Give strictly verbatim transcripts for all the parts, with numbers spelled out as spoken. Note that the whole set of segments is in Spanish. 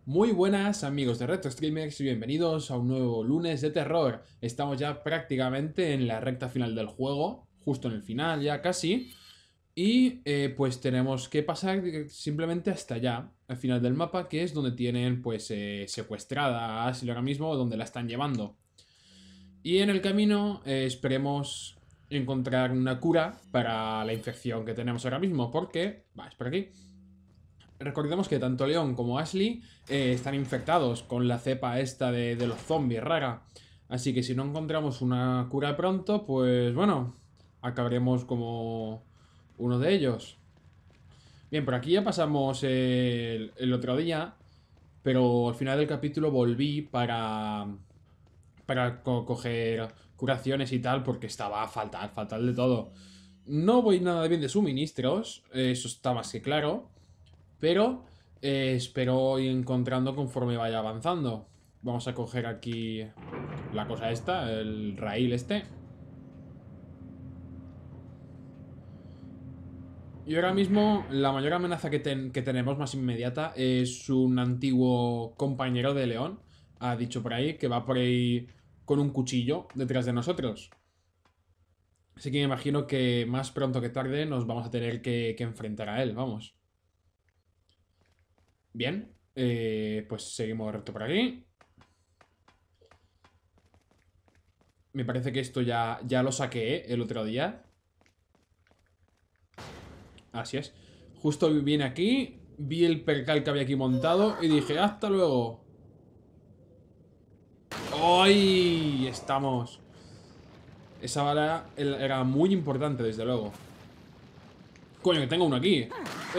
Muy buenas amigos de Retro Streamers y bienvenidos a un nuevo lunes de terror. Estamos ya prácticamente en la recta final del juego, justo en el final ya casi. Y eh, pues tenemos que pasar simplemente hasta allá, al final del mapa, que es donde tienen pues eh, secuestrada a Ashley ahora mismo, donde la están llevando. Y en el camino eh, esperemos encontrar una cura para la infección que tenemos ahora mismo, porque... Va, es por aquí. Recordemos que tanto Leon como Ashley eh, están infectados con la cepa esta de, de los zombies rara. Así que si no encontramos una cura pronto, pues bueno, acabaremos como uno de ellos. Bien, por aquí ya pasamos el, el otro día, pero al final del capítulo volví para, para co coger curaciones y tal, porque estaba a faltar, faltar de todo. No voy nada bien de suministros, eso está más que claro. Pero eh, espero ir encontrando conforme vaya avanzando. Vamos a coger aquí la cosa esta, el raíl este. Y ahora mismo la mayor amenaza que, ten que tenemos más inmediata es un antiguo compañero de León. Ha dicho por ahí que va por ahí con un cuchillo detrás de nosotros. Así que me imagino que más pronto que tarde nos vamos a tener que, que enfrentar a él, vamos. Bien, eh, pues seguimos recto por aquí. Me parece que esto ya, ya lo saqué el otro día. Así es. Justo vine aquí, vi el percal que había aquí montado y dije, hasta luego. ¡Ay! Estamos. Esa bala era muy importante, desde luego. Coño, que tengo uno aquí.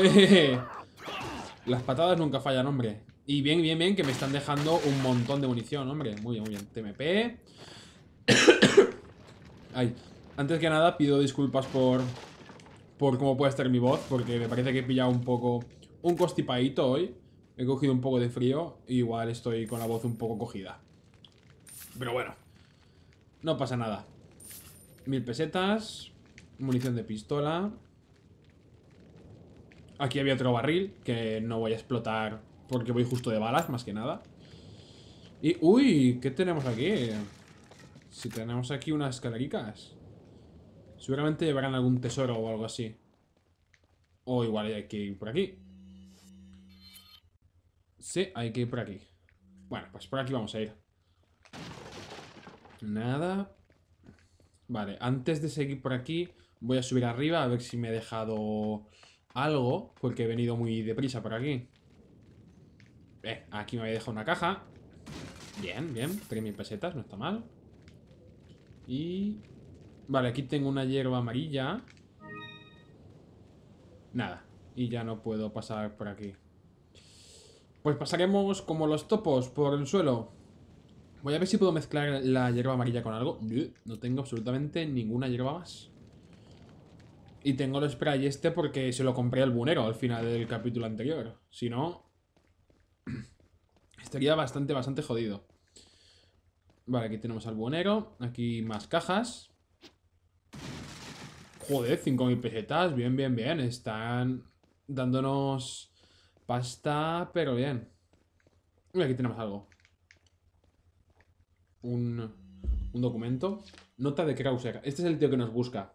Las patadas nunca fallan, hombre. Y bien, bien, bien, que me están dejando un montón de munición, hombre. Muy bien, muy bien. T M P. Ay. Antes que nada, pido disculpas por... por cómo puede estar mi voz, porque me parece que he pillado un poco un constipadito hoy. He cogido un poco de frío y igual estoy con la voz un poco cogida. Pero bueno, no pasa nada. Mil pesetas, munición de pistola. Aquí había otro barril que no voy a explotar porque voy justo de balas, más que nada. Y, uy, ¿qué tenemos aquí? Si tenemos aquí unas escalericas. Seguramente llevarán algún tesoro o algo así. O igual hay que ir por aquí. Sí, hay que ir por aquí. Bueno, pues por aquí vamos a ir. Nada. Vale, antes de seguir por aquí, voy a subir arriba a ver si me he dejado algo, porque he venido muy deprisa por aquí. Eh, aquí me había dejado una caja. Bien, bien, tres mil pesetas, no está mal. Y... Vale, aquí tengo una hierba amarilla. Nada, y ya no puedo pasar por aquí. Pues pasaremos como los topos por el suelo. Voy a ver si puedo mezclar la hierba amarilla con algo. No tengo absolutamente ninguna hierba más. Y tengo el spray este porque se lo compré al bunero al final del capítulo anterior. Si no, estaría bastante, bastante jodido. Vale, aquí tenemos al bunero. Aquí más cajas. Joder, cinco mil pesetas. Bien, bien, bien. Están dándonos pasta, pero bien. Y aquí tenemos algo. Un, un documento. Nota de Krauser. Este es el tío que nos busca.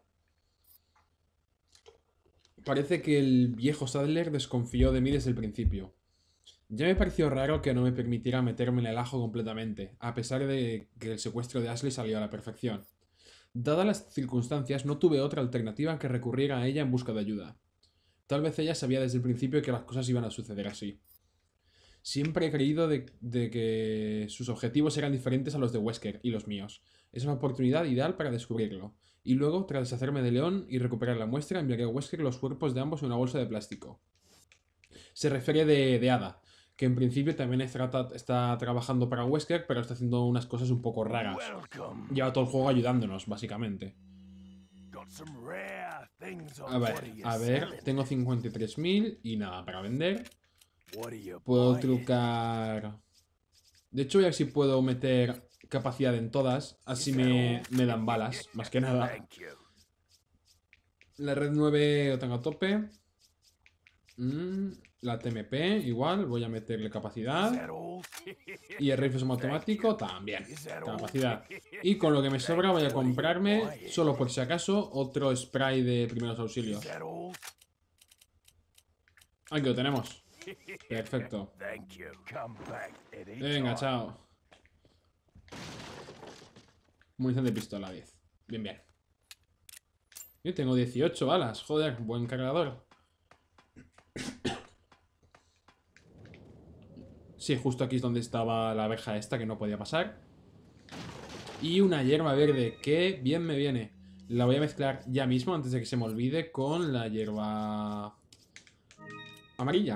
Parece que el viejo Sadler desconfió de mí desde el principio. Ya me pareció raro que no me permitiera meterme en el ajo completamente, a pesar de que el secuestro de Ashley salió a la perfección. Dadas las circunstancias, no tuve otra alternativa que recurrir a ella en busca de ayuda. Tal vez ella sabía desde el principio que las cosas iban a suceder así. Siempre he creído de, de que sus objetivos eran diferentes a los de Wesker y los míos. Es una oportunidad ideal para descubrirlo. Y luego, tras deshacerme de León y recuperar la muestra, enviaré a Wesker los cuerpos de ambos en una bolsa de plástico. Se refiere de, de Ada, que en principio también está, está trabajando para Wesker, pero está haciendo unas cosas un poco raras. Lleva todo el juego ayudándonos, básicamente. A ver, a ver, tengo cincuenta y tres mil y nada para vender. Puedo trucar... De hecho, voy a ver si puedo meter capacidad en todas, así me, me dan balas, más que nada. La red nueve lo tengo a tope. Mm, La T M P, igual, voy a meterle capacidad. Y el rifle automático también. Capacidad. Y con lo que me sobra voy a comprarme, solo por si acaso, otro spray de primeros auxilios. Aquí lo tenemos. Perfecto. Venga, chao. Munición de pistola, diez. Bien, bien. Yo tengo dieciocho balas. Joder, buen cargador. Sí, justo aquí es donde estaba la abeja esta que no podía pasar. Y una hierba verde, que bien me viene. La voy a mezclar ya mismo antes de que se me olvide con la hierba amarilla.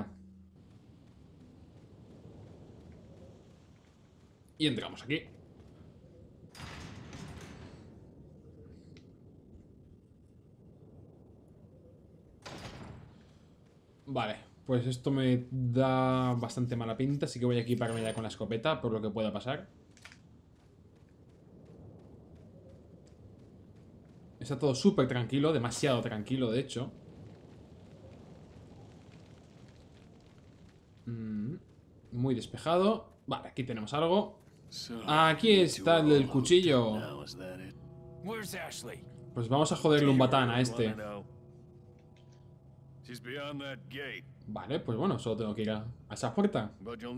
Y entramos aquí. Vale, pues esto me da bastante mala pinta, así que voy a equiparme ya con la escopeta por lo que pueda pasar. Está todo súper tranquilo, demasiado tranquilo de hecho. Mm, muy despejado. Vale, aquí tenemos algo. Aquí está el del cuchillo. Pues vamos a joderle un batán a este. Vale, pues bueno, solo tengo que ir a, a esa puerta.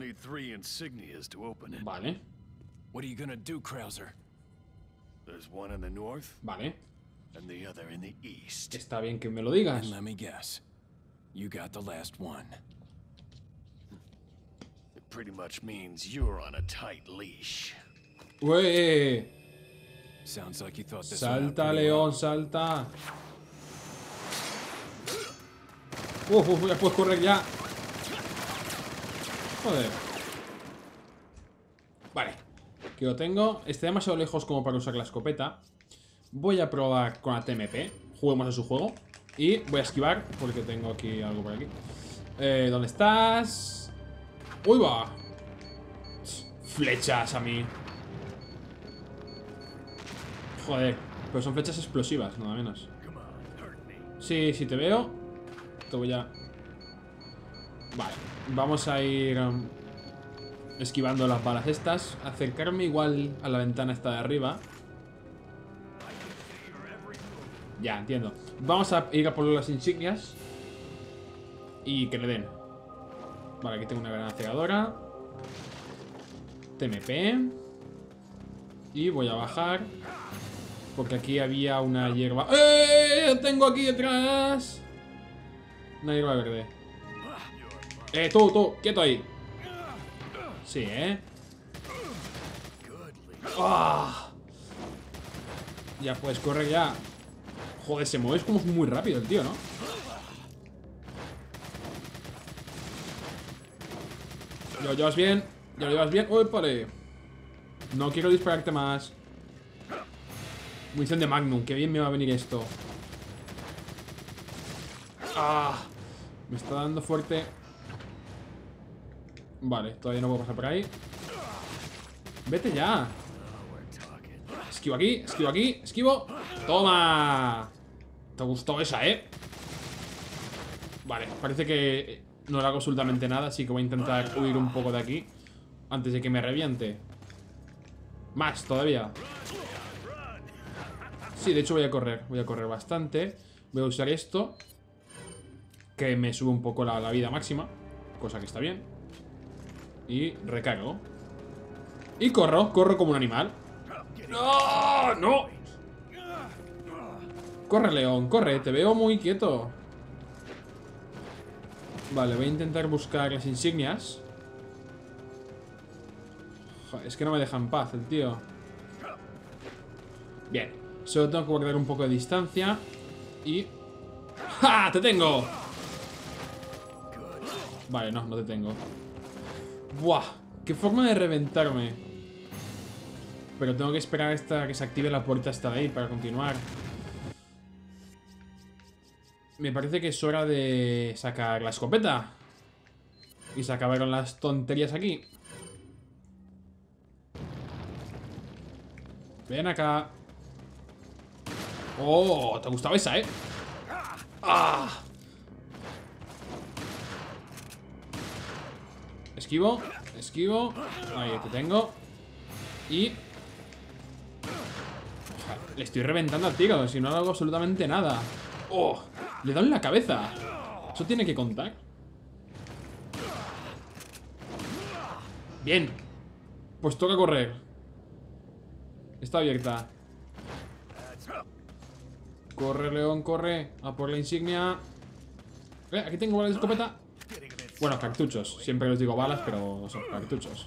Vale. Vale. Está bien que me lo digas. ¡Uey! Salta, león, salta. Uf, uf, ya puedes correr ya. Joder. Vale. Aquí lo tengo. Está demasiado lejos como para usar la escopeta. Voy a probar con la T M P. Juguemos a su juego. Y voy a esquivar porque tengo aquí algo por aquí. Eh, ¿dónde estás? ¡Uy, va! Flechas a mí. Joder. Pero son flechas explosivas, nada menos. Sí, si te veo te voy a... Vale. Vamos a ir um, esquivando las balas estas. Acercarme igual a la ventana esta de arriba. Ya, entiendo. Vamos a ir a por las insignias y que le den. Vale, aquí tengo una granada cegadora. T M P. Y voy a bajar porque aquí había una hierba. ¡Eh! Tengo aquí detrás una hierba verde. Eh, tú, tú, quieto ahí. Sí, eh. ¡Ah! Ya puedes correr ya. Joder, se mueve como muy rápido el tío, ¿no? Ya lo llevas bien. Ya lo llevas bien. ¡Uy, pare! No quiero dispararte más. Munición de Magnum. Qué bien me va a venir esto. ¡Ah! Me está dando fuerte. Vale, todavía no puedo pasar por ahí. ¡Vete ya! Esquivo aquí, esquivo aquí, esquivo. ¡Toma! ¿Te gustó esa, eh? Vale, parece que no le hago absolutamente nada, así que voy a intentar huir un poco de aquí antes de que me reviente. Más, todavía. Sí, de hecho voy a correr. Voy a correr bastante. Voy a usar esto, que me sube un poco la, la vida máxima, cosa que está bien. Y recargo. Y corro, corro como un animal. ¡No! ¡No! Corre, león, corre, te veo muy quieto. Vale, voy a intentar buscar las insignias. Joder, es que no me deja en paz el tío. Bien, solo tengo que guardar un poco de distancia. Y... ¡ja! ¡Te tengo! Vale, no, no te tengo. ¡Buah! ¡Qué forma de reventarme! Pero tengo que esperar hasta que se active la puerta hasta de ahí para continuar. Me parece que es hora de sacar la escopeta. Y se acabaron las tonterías aquí. Ven acá. Oh, te gustaba esa, ¿eh? ¡Ah! Esquivo, esquivo. Ahí te tengo. Y... le estoy reventando al tiro, si no hago absolutamente nada. ¡Oh! Le he dado en la cabeza. ¿Eso tiene que contar? Bien. Pues toca correr. Está abierta. Corre, León, corre. A por la insignia. Eh, aquí tengo balas de escopeta. Bueno, cartuchos. Siempre les digo balas, pero son cartuchos.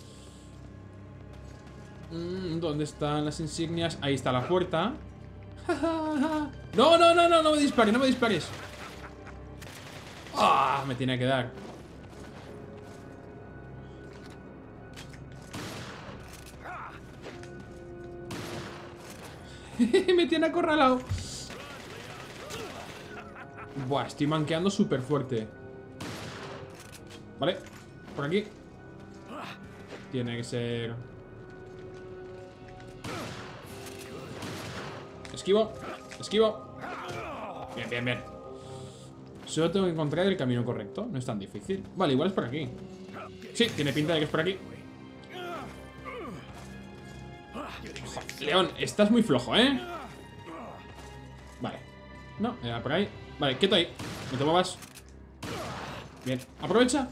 Mm, ¿dónde están las insignias? Ahí está la puerta. No, no, no, no, no me dispares, no me dispares. Ah, me tiene que dar. Me tiene acorralado. Buah, estoy manqueando súper fuerte. Vale, por aquí. Tiene que ser... Esquivo, esquivo. Bien, bien, bien. Solo tengo que encontrar el camino correcto. No es tan difícil. Vale, igual es por aquí. Sí, tiene pinta de que es por aquí. Joder, León, estás muy flojo, ¿eh? Vale. No, era por ahí. Vale, quieto ahí. No te muevas. Bien, aprovecha.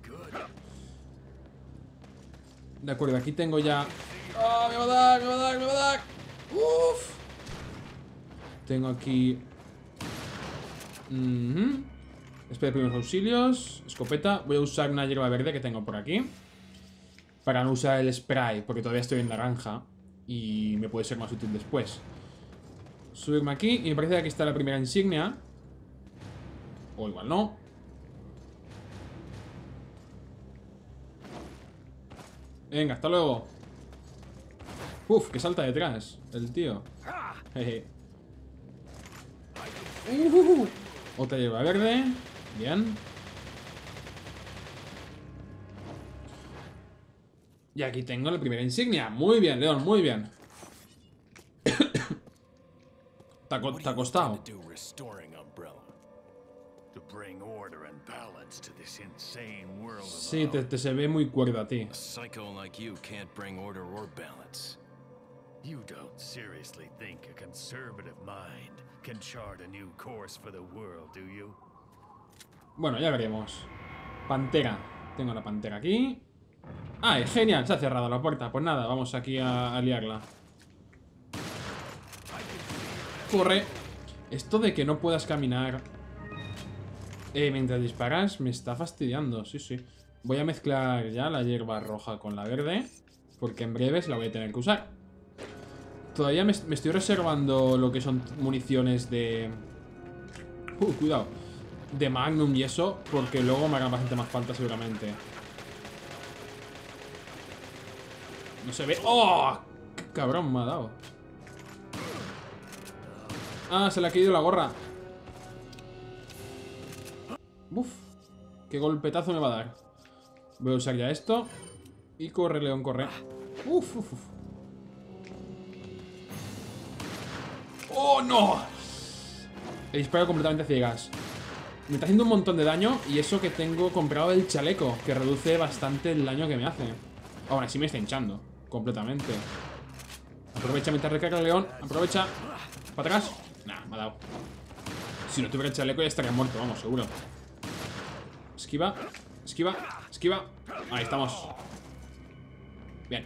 De acuerdo, aquí tengo ya... ¡Oh, me va a dar, me va a dar, me va a dar! ¡Uf! Tengo aquí... Uh-huh. Espera, primeros auxilios. Escopeta. Voy a usar una hierba verde que tengo por aquí. Para no usar el spray, porque todavía estoy en naranja. Y me puede ser más útil después. Subirme aquí. Y me parece que aquí está la primera insignia. O igual no. Venga, hasta luego. Uf, que salta detrás el tío. Jeje. Uh, otra hierba verde. Bien. Y aquí tengo la primera insignia. Muy bien, León, muy bien. Te ha, te ha costado. Sí, te, te se ve muy cuerdo a ti. You don't seriously think a conservative mind can chart a new course for the world, do you? Bueno, ya veremos. Pantera. Tengo la pantera aquí. ¡Ah, genial! Se ha cerrado la puerta. Pues nada, vamos aquí a, a liarla. Corre. Esto de que no puedas caminar eh, mientras disparas me está fastidiando. Sí, sí. Voy a mezclar ya la hierba roja con la verde, porque en breves la voy a tener que usar. Todavía me, me estoy reservando lo que son municiones de... Uh, cuidado. De Magnum y eso, porque luego me hagan bastante más falta seguramente. No se ve... ¡Oh! ¡Qué cabrón me ha dado! Ah, se le ha caído la gorra. Uf. Qué golpetazo me va a dar. Voy a usar ya esto. Y corre, León, corre. Uf, uf, uf. ¡Oh, no! He disparado completamente a ciegas. Me está haciendo un montón de daño. Y eso que tengo comprado el chaleco, que reduce bastante el daño que me hace. Ahora sí me está hinchando completamente. Aprovecha mientras recarga el León. Aprovecha. ¿Para atrás? Nah, me ha dado. Si no tuviera el chaleco ya estaría muerto, vamos, seguro. Esquiva, esquiva, esquiva. Ahí estamos. Bien.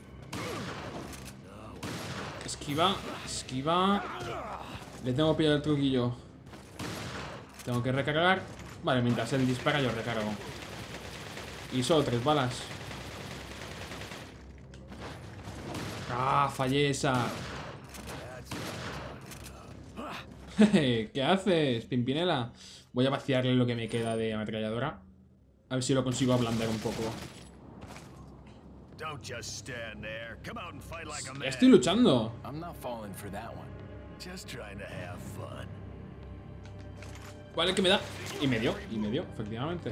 Esquiva, esquiva. Le tengo que pillar el truquillo. Tengo que recargar. Vale, mientras él dispara yo recargo. Y solo tres balas. Ah, fallé esa. ¿Qué haces, Pimpinela? Voy a vaciarle lo que me queda de ametralladora. A ver si lo consigo ablandar un poco. Ya estoy luchando. Vale, que me da. Y me dio, y me dio, efectivamente.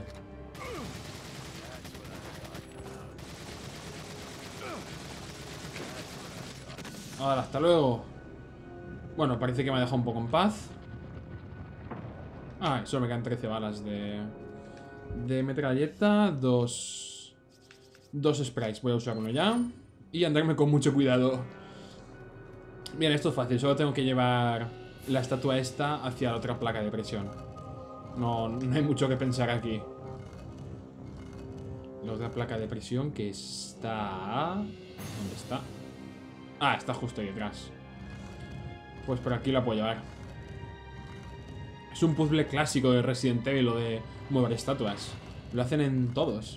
Ahora, hasta luego. Bueno, parece que me ha dejado un poco en paz. Ah, solo me quedan trece balas de... De metralleta. Dos... Dos sprites, voy a usar uno ya. Y andarme con mucho cuidado. Bien, esto es fácil, solo tengo que llevar la estatua esta hacia la otra placa de presión. No, no hay mucho que pensar aquí. La otra placa de presión que está... ¿Dónde está? Ah, está justo ahí detrás. Pues por aquí la puedo llevar. Es un puzzle clásico de Resident Evil, lo de mover estatuas. Lo hacen en todos.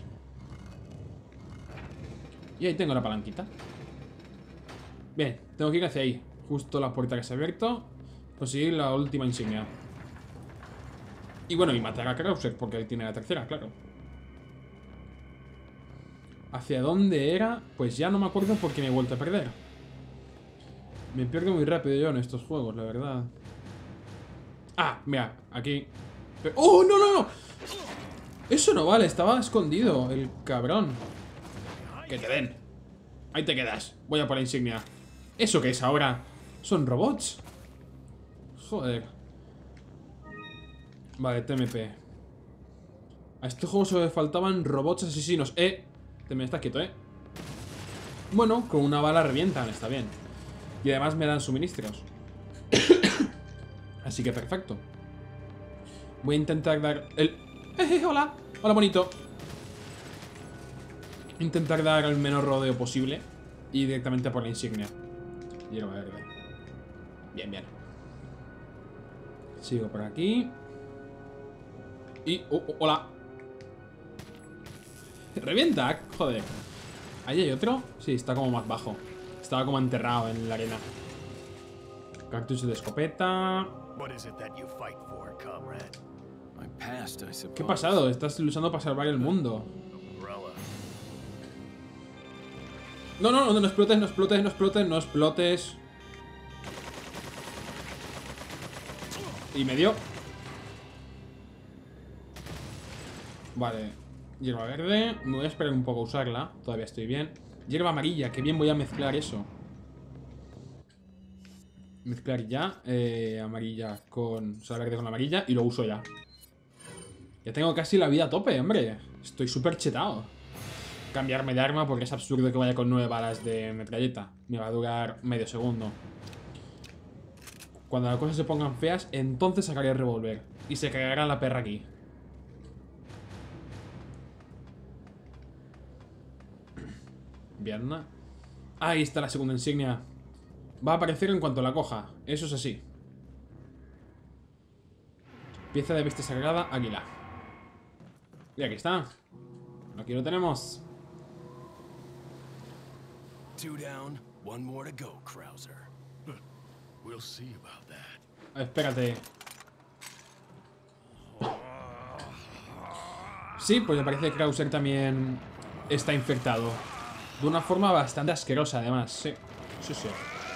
Y ahí tengo la palanquita. Bien, tengo que ir hacia ahí. Justo la puerta que se ha abierto. Conseguir la última insignia. Y bueno, y matar a Krauser, porque él tiene la tercera, claro. ¿Hacia dónde era? Pues ya no me acuerdo porque me he vuelto a perder. Me pierdo muy rápido yo en estos juegos, la verdad. Ah, mira, aquí. ¡Oh, no, no, no! Eso no vale, estaba escondido, el cabrón. Que te den. Ahí te quedas. Voy a por la insignia. ¿Eso qué es ahora? ¿Son robots? Joder. Vale, T M P. A este juego solo le faltaban robots asesinos. Eh, te me estás quieto, eh. Bueno, con una bala revientan, está bien. Y además me dan suministros. Así que perfecto. Voy a intentar dar el... ¡Eh, eh, hola! Hola, bonito. Intentar dar el menor rodeo posible. Y directamente por la insignia. Hierba verde. Bien, bien. Sigo por aquí. Y... Oh, oh, hola. ¿Revienta? Joder. ¿Ahí hay otro? Sí, está como más bajo. Estaba como enterrado en la arena. Cartucho de escopeta. ¿Qué ha pasado? Estás luchando para salvar el mundo. No, no, no, no explotes, no explotes, no explotes, no explotes. Y me dio. Vale. Hierba verde. Me voy a esperar un poco a usarla. Todavía estoy bien. Hierba amarilla, que bien voy a mezclar eso. Mezclar ya. Eh, amarilla con... O sea, verde con amarilla. Y lo uso ya. Ya tengo casi la vida a tope, hombre. Estoy súper chetado. Cambiarme de arma porque es absurdo que vaya con nueve balas de metralleta. Me va a durar medio segundo. Cuando las cosas se pongan feas, entonces sacaré el revólver. Y se cagará la perra aquí. Bien. Ahí está la segunda insignia. Va a aparecer en cuanto la coja. Eso es así. Pieza de bestia sagrada, águila. Y aquí está. Aquí lo tenemos. Two down, one more to go, Krauser. We'll see about that. Espérate. Sí, pues me parece que Krauser también está infectado. De una forma bastante asquerosa, además. Sí, sí, sí.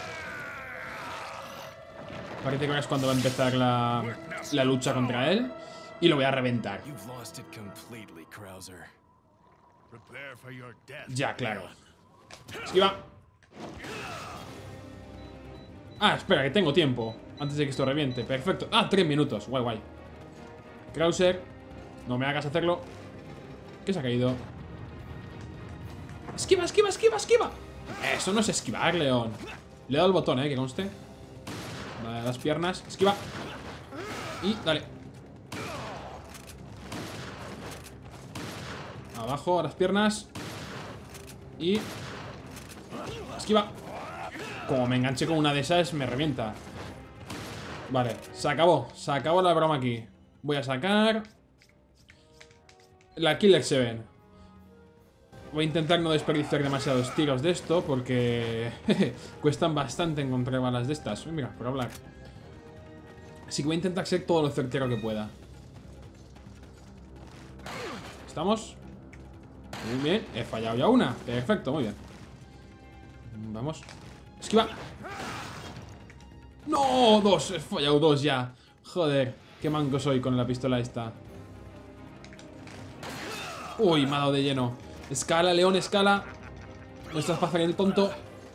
Parece que ahora es cuando va a empezar la, la lucha contra él. Y lo voy a reventar. Ya, claro. Esquiva. Ah, espera, que tengo tiempo. Antes de que esto reviente. Perfecto. Ah, tres minutos. Guay, guay. Krauser, no me hagas hacerlo. ¿Qué se ha caído? Esquiva, esquiva, esquiva, esquiva. Eso no es esquivar, León. Le he dado el botón, eh, que conste. Vale, las piernas. Esquiva. Y dale. Abajo, a las piernas. Y... esquiva. Como me enganché con una de esas, me revienta. Vale, se acabó. Se acabó la broma aquí. Voy a sacar la Killer siete. Voy a intentar no desperdiciar demasiados tiros de esto, porque cuestan bastante encontrar balas de estas. Mira, por hablar. Así que voy a intentar ser todo lo certero que pueda. ¿Estamos? Muy bien, he fallado ya una. Perfecto, muy bien. Vamos. Esquiva. ¡No! Dos, he fallado dos ya. Joder, qué manco soy con la pistola esta. Uy, me ha dado de lleno. Escala, León, escala. No estás para hacer el tonto.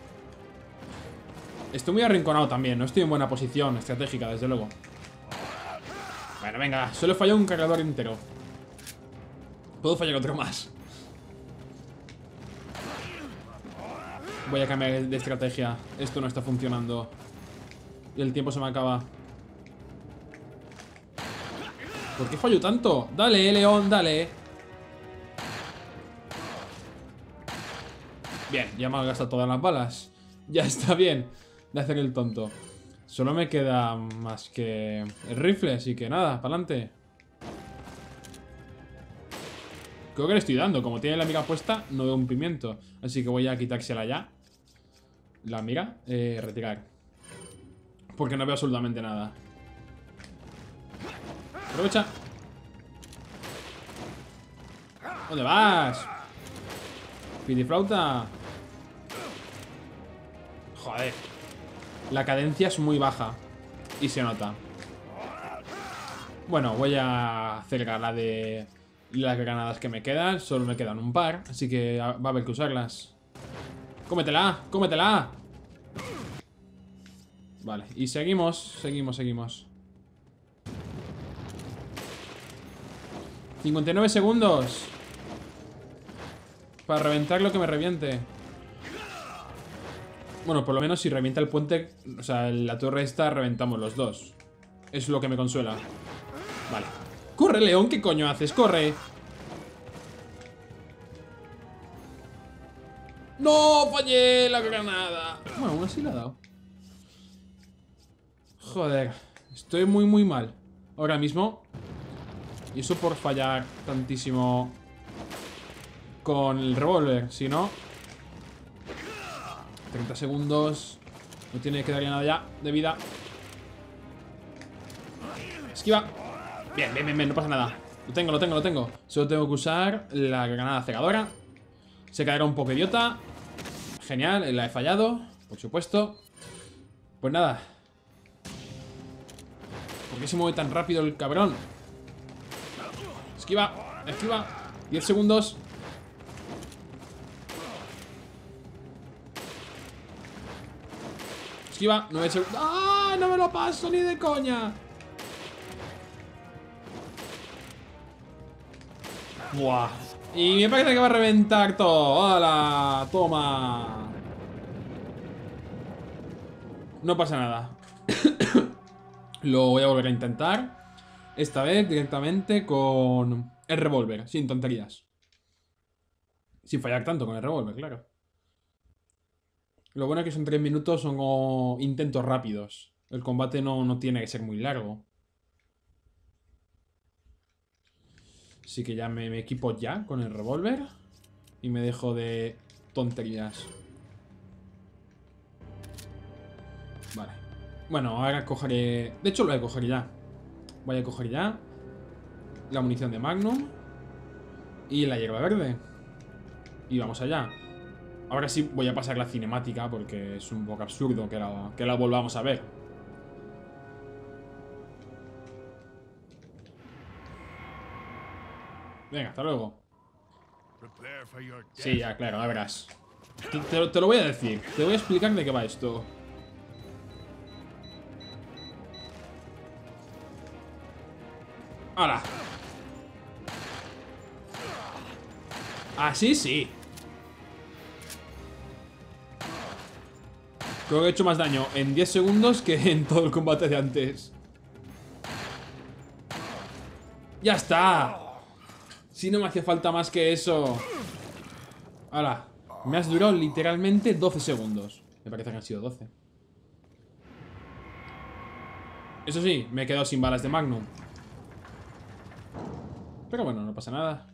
Estoy muy arrinconado también. No estoy en buena posición estratégica, desde luego. Bueno, venga. Solo he fallado un cargador entero. Puedo fallar otro más. Voy a cambiar de estrategia. Esto no está funcionando. Y el tiempo se me acaba. ¿Por qué fallo tanto? Dale, León, dale. Bien, ya me han gastado todas las balas. Ya está bien de hacer el tonto. Solo me queda más que el rifle, así que nada, para adelante. Creo que le estoy dando. Como tiene la mira puesta, no veo un pimiento. Así que voy a quitársela ya. La mira, eh, retirar. Porque no veo absolutamente nada. Aprovecha. ¿Dónde vas? Pitiflauta. Joder. La cadencia es muy baja. Y se nota. Bueno, voy a hacer gala de las granadas que me quedan. Solo me quedan un par. Así que va a haber que usarlas. ¡Cómetela! ¡Cómetela! Vale, y seguimos, seguimos, seguimos. cincuenta y nueve segundos. Para reventar lo que me reviente. Bueno, por lo menos si revienta el puente, o sea, la torre esta, reventamos los dos. Es lo que me consuela. Vale. ¡Corre, León! ¿Qué coño haces? ¡Corre! ¡No! ¡Fallé la granada! Bueno, aún así la ha dado. Joder. Estoy muy, muy mal ahora mismo. Y eso por fallar tantísimo con el revólver. Si no... treinta segundos. No tiene que darle nada ya de vida. Esquiva. Bien, bien, bien, bien, no pasa nada. Lo tengo, lo tengo, lo tengo. Solo tengo que usar la granada cegadora. Se caerá un poco idiota. Genial, la he fallado, por supuesto. Pues nada. ¿Por qué se mueve tan rápido el cabrón? Esquiva, esquiva. diez segundos. Esquiva, nueve segundos. ¡Ah! No me lo paso ni de coña. Buah. Y me parece que va a reventar todo. ¡Hala! Toma. No pasa nada. Lo voy a volver a intentar. Esta vez directamente con el revólver, sin tonterías. Sin fallar tanto con el revólver, claro. Lo bueno es que son tres minutos, son como intentos rápidos. El combate no, no tiene que ser muy largo. Así que ya me, me equipo ya con el revólver. Y me dejo de tonterías. Vale. Bueno, ahora cogeré... De hecho lo voy a coger ya. Voy a coger ya la munición de Magnum y la hierba verde. Y vamos allá. Ahora sí voy a pasar la cinemática porque es un poco absurdo que la, que la volvamos a ver. Venga, hasta luego. Sí, ya, claro, ya verás. Te, te, te lo voy a decir. Te voy a explicar de qué va esto. ¡Hala! Así sí. Creo que he hecho más daño en diez segundos que en todo el combate de antes. ¡Ya está! Si no me hacía falta más que eso. ¡Hala! Me has durado literalmente doce segundos. Me parece que han sido doce. Eso sí, me he quedado sin balas de Magnum. Pero bueno, no pasa nada.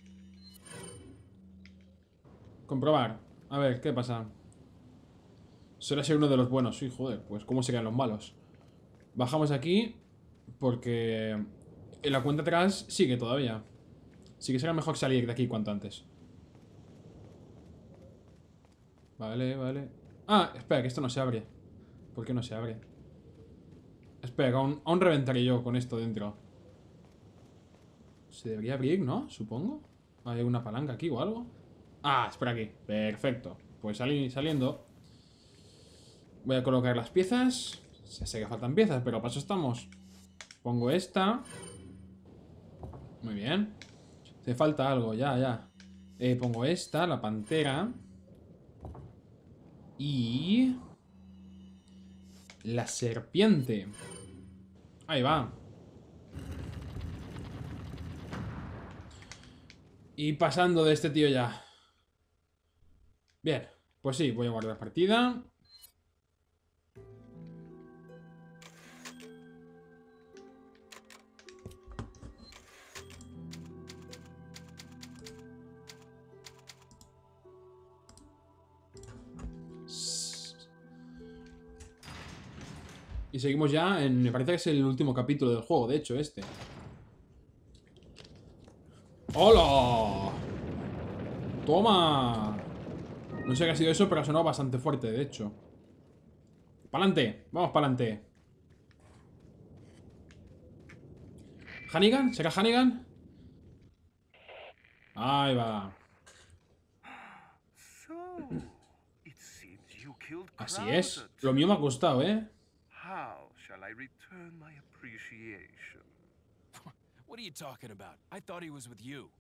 Comprobar. A ver, ¿qué pasa? Suele ser uno de los buenos. Sí, joder, pues ¿cómo serían los malos? Bajamos aquí porque en la cuenta atrás sigue todavía. Así que será mejor salir de aquí cuanto antes. Vale, vale. Ah, espera, que esto no se abre. ¿Por qué no se abre? Espera, aún, aún reventaré yo con esto dentro. Se debería abrir, ¿no? Supongo. ¿Hay una palanca aquí o algo? Ah, es por aquí. Perfecto. Pues salí, saliendo. Voy a colocar las piezas. Ya sé que faltan piezas, pero para eso estamos. Pongo esta. Muy bien. Hace falta algo, ya, ya. Eh, pongo esta, la pantera. Y... la serpiente. Ahí va. Y pasando de este tío ya. Bien, pues sí, voy a guardar partida. Y seguimos ya en... me parece que es el último capítulo del juego, de hecho, este. ¡Hola! ¡Toma! No sé qué ha sido eso, pero ha sonado bastante fuerte, de hecho. ¡Pa'lante! Vamos pa'lante. ¿Hannigan? ¿Será Hannigan? Ahí va. Así es. Lo mío me ha costado, ¿eh? How shall I return my appreciation? What are you talking about? I thought he was with you.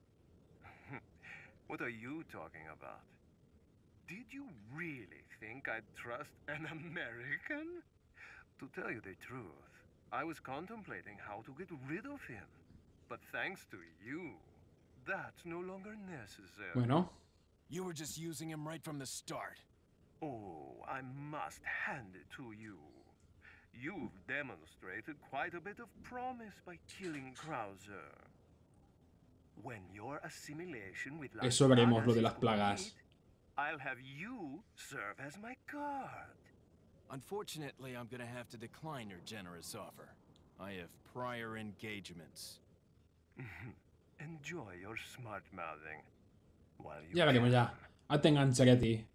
What are you talking about? Did you really think I'd trust an American? To tell you the truth, I was contemplating how to get rid of him. But thanks to you, that's no longer necessary. Bueno. You were just using him right from the start. Oh, I must hand it to you. You've demonstrated quite a bit of promise by killing Krauser. When your assimilation with Las Eso veremos, lo de Plagas las is plagas. complete, I'll have you serve as my guard. Unfortunately, I'm gonna have to decline your generous offer. I have prior engagements. Enjoy your smart mouthing. While you Ya veremos, ya. Ah, te engancharé a ti.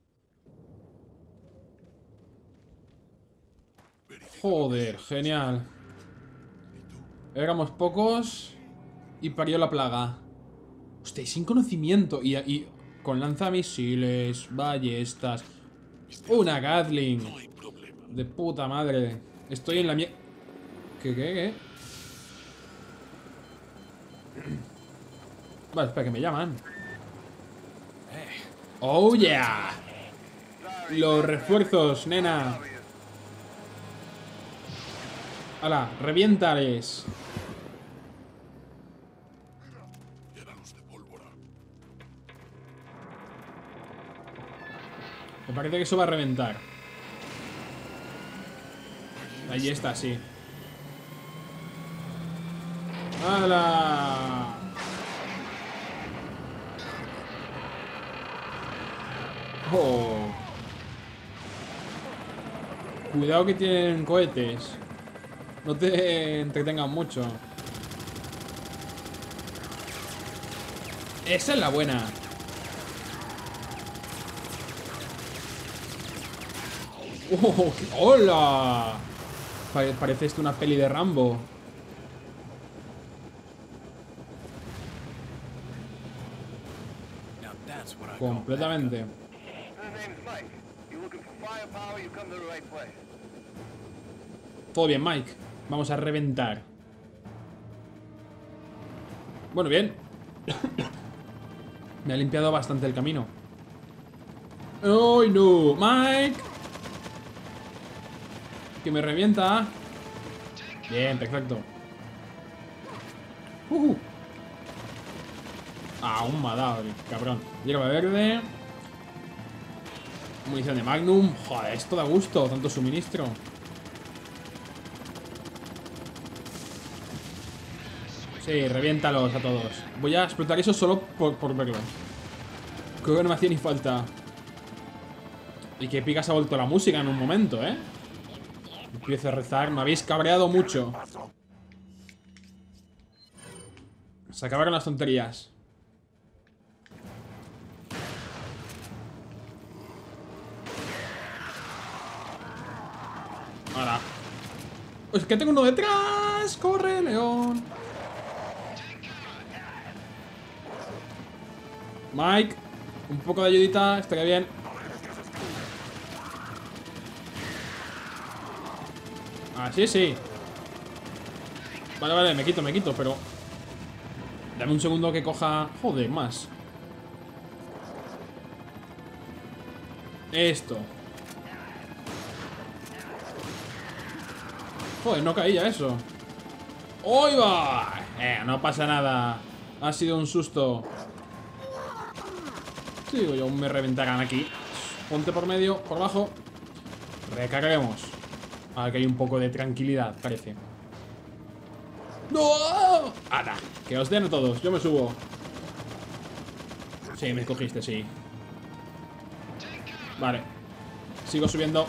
Joder, genial. Éramos pocos y parió la plaga. Hostia, y sin conocimiento. Y, y con lanzamisiles, ballestas. Una Gatling. De puta madre. Estoy en la mie... ¿Qué, qué, qué? Vale, espera, que me llaman. ¡Oh, yeah! Los refuerzos, nena. ¡Hala! ¡Reviéntales! Me parece que eso va a reventar. Ahí está, sí. ¡Hala! Oh. Cuidado que tienen cohetes. No te entretengan mucho. Esa es la buena. Oh, ¡hola! Pare- Parece esto una peli de Rambo. Now that's what I call Completamente. The name's Mike. You looking for firepower, you come to the right place. Todo bien, Mike. Vamos a reventar. Bueno, bien. Me ha limpiado bastante el camino. ¡Ay, no! ¡Mike! Que me revienta. Bien, perfecto. Uh. Aún me ha dado el cabrón. Hierba verde. Munición de Magnum. Joder, esto da gusto. Tanto suministro. Sí, reviéntalos a todos. Voy a explotar eso solo por, por verlos. Creo que no me hacía ni falta. Y que Pica se ha vuelto la música en un momento, ¿eh? Empiezo a rezar. Me habéis cabreado mucho. Se acabaron las tonterías. Ahora. Es que tengo uno detrás. Corre, león. Mike, un poco de ayudita, estaría bien. Ah, sí, sí. Vale, vale, me quito, me quito, pero... Dame un segundo que coja... Joder, más. Esto. Joder, no caía eso. ¡Uy, va! Eh, no pasa nada. Ha sido un susto. Sí, digo yo, me reventarán aquí. Ponte por medio, por abajo. Recarguemos. Ahora que hay un poco de tranquilidad, parece. ¡No! ¡Anda! Que os den a todos, yo me subo. Sí, me cogiste, sí. Vale. Sigo subiendo.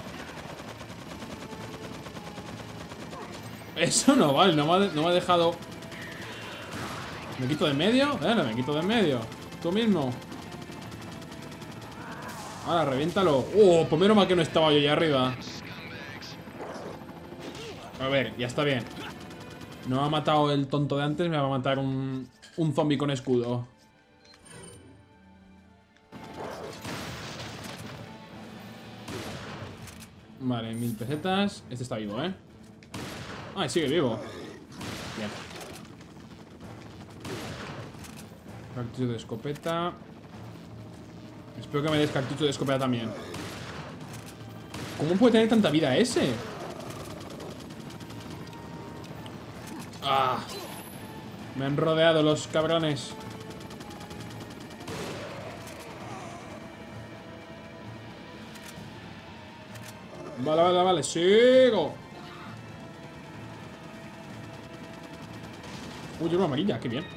Eso no vale, no me ha, no me ha dejado. ¿Me quito de en medio? Bueno, me quito de en medio. Tú mismo. Ahora, reviéntalo. Oh, pues menos mal que no estaba yo allá arriba. A ver, ya está bien. No me ha matado el tonto de antes, me va a matar un, un zombie con escudo. Vale, mil pesetas. Este está vivo, ¿eh? Ah, sigue vivo. Bien. Cartucho de escopeta. Espero que me des cartucho de escopeta también. ¿Cómo puede tener tanta vida ese? Ah, me han rodeado los cabrones. Vale, vale, vale, sigo. Uy, llevo amarilla, qué bien.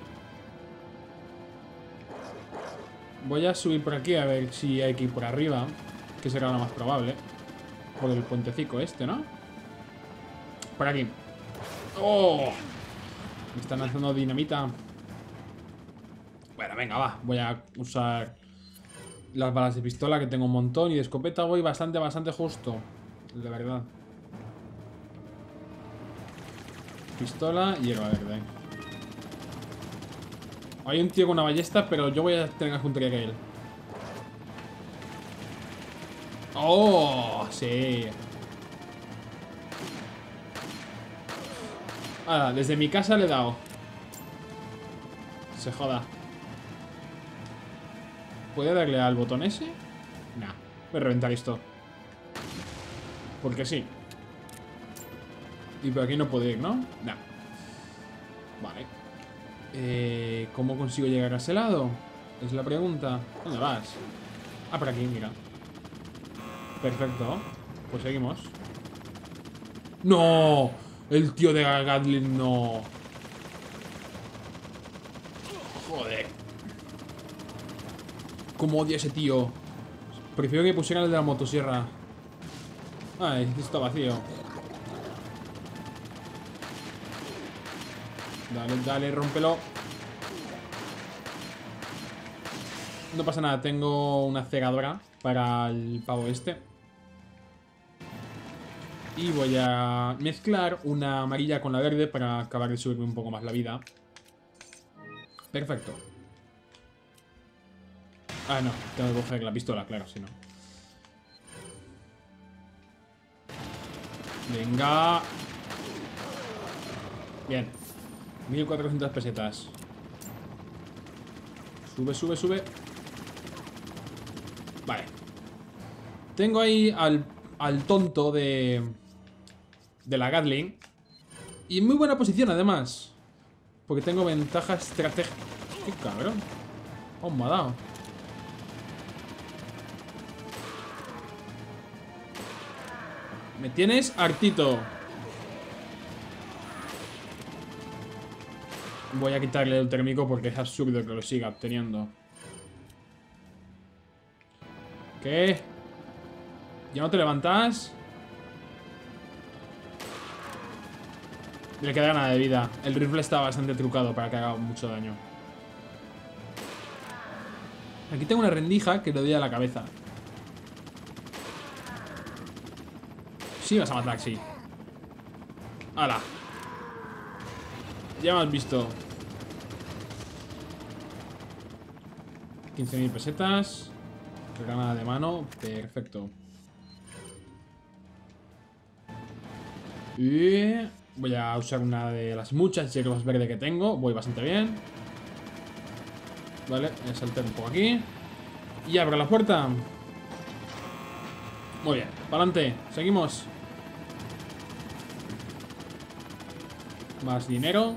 Voy a subir por aquí a ver si hay que ir por arriba, que será lo más probable. Por el puentecico este, ¿no? Por aquí. ¡Oh! Me están lanzando dinamita. Bueno, venga, va. Voy a usar las balas de pistola, que tengo un montón. Y de escopeta voy bastante, bastante justo. De verdad. Pistola y hierba verde. Hay un tío con una ballesta, pero yo voy a tener más puntería que él. ¡Oh! Sí. Ah, desde mi casa le he dado. Se joda. ¿Puede darle al botón ese? Nah, voy a reventar esto. Porque sí. Y por aquí no puedo ir, ¿no? Nah. Vale. Eh, ¿Cómo consigo llegar a ese lado? Es la pregunta. ¿Dónde vas? Ah, por aquí, mira. Perfecto. Pues seguimos. ¡No! El tío de Gatling, no. Joder. Cómo odio a ese tío. Prefiero que pusieran el de la motosierra. Ay, este está vacío. Dale, dale, rómpelo. No pasa nada, tengo una cegadora para el pavo este. Y voy a mezclar una amarilla con la verde para acabar de subirme un poco más la vida. Perfecto. Ah, no, tengo que coger la pistola, claro, si no. Venga. Bien. mil cuatrocientas pesetas. Sube, sube, sube. Vale. Tengo ahí al, al tonto de... de la Gatling. Y en muy buena posición, además. Porque tengo ventaja estratégica. ¡Qué cabrón! Oh, me ha dado. Me tienes hartito. Voy a quitarle el térmico porque es absurdo que lo siga obteniendo. ¿Qué? ¿Ya no te levantas? Le queda nada de vida. El rifle está bastante trucado para que haga mucho daño. Aquí tengo una rendija que le doy a la cabeza. Sí, vas a matar, sí. ¡Hala! Ya me has visto. quince mil pesetas. Granada de mano. Perfecto. Y voy a usar una de las muchas hierbas verdes que tengo. Voy bastante bien. Vale, voy a saltar un poco aquí. Y abro la puerta. Muy bien, para adelante, seguimos. Más dinero.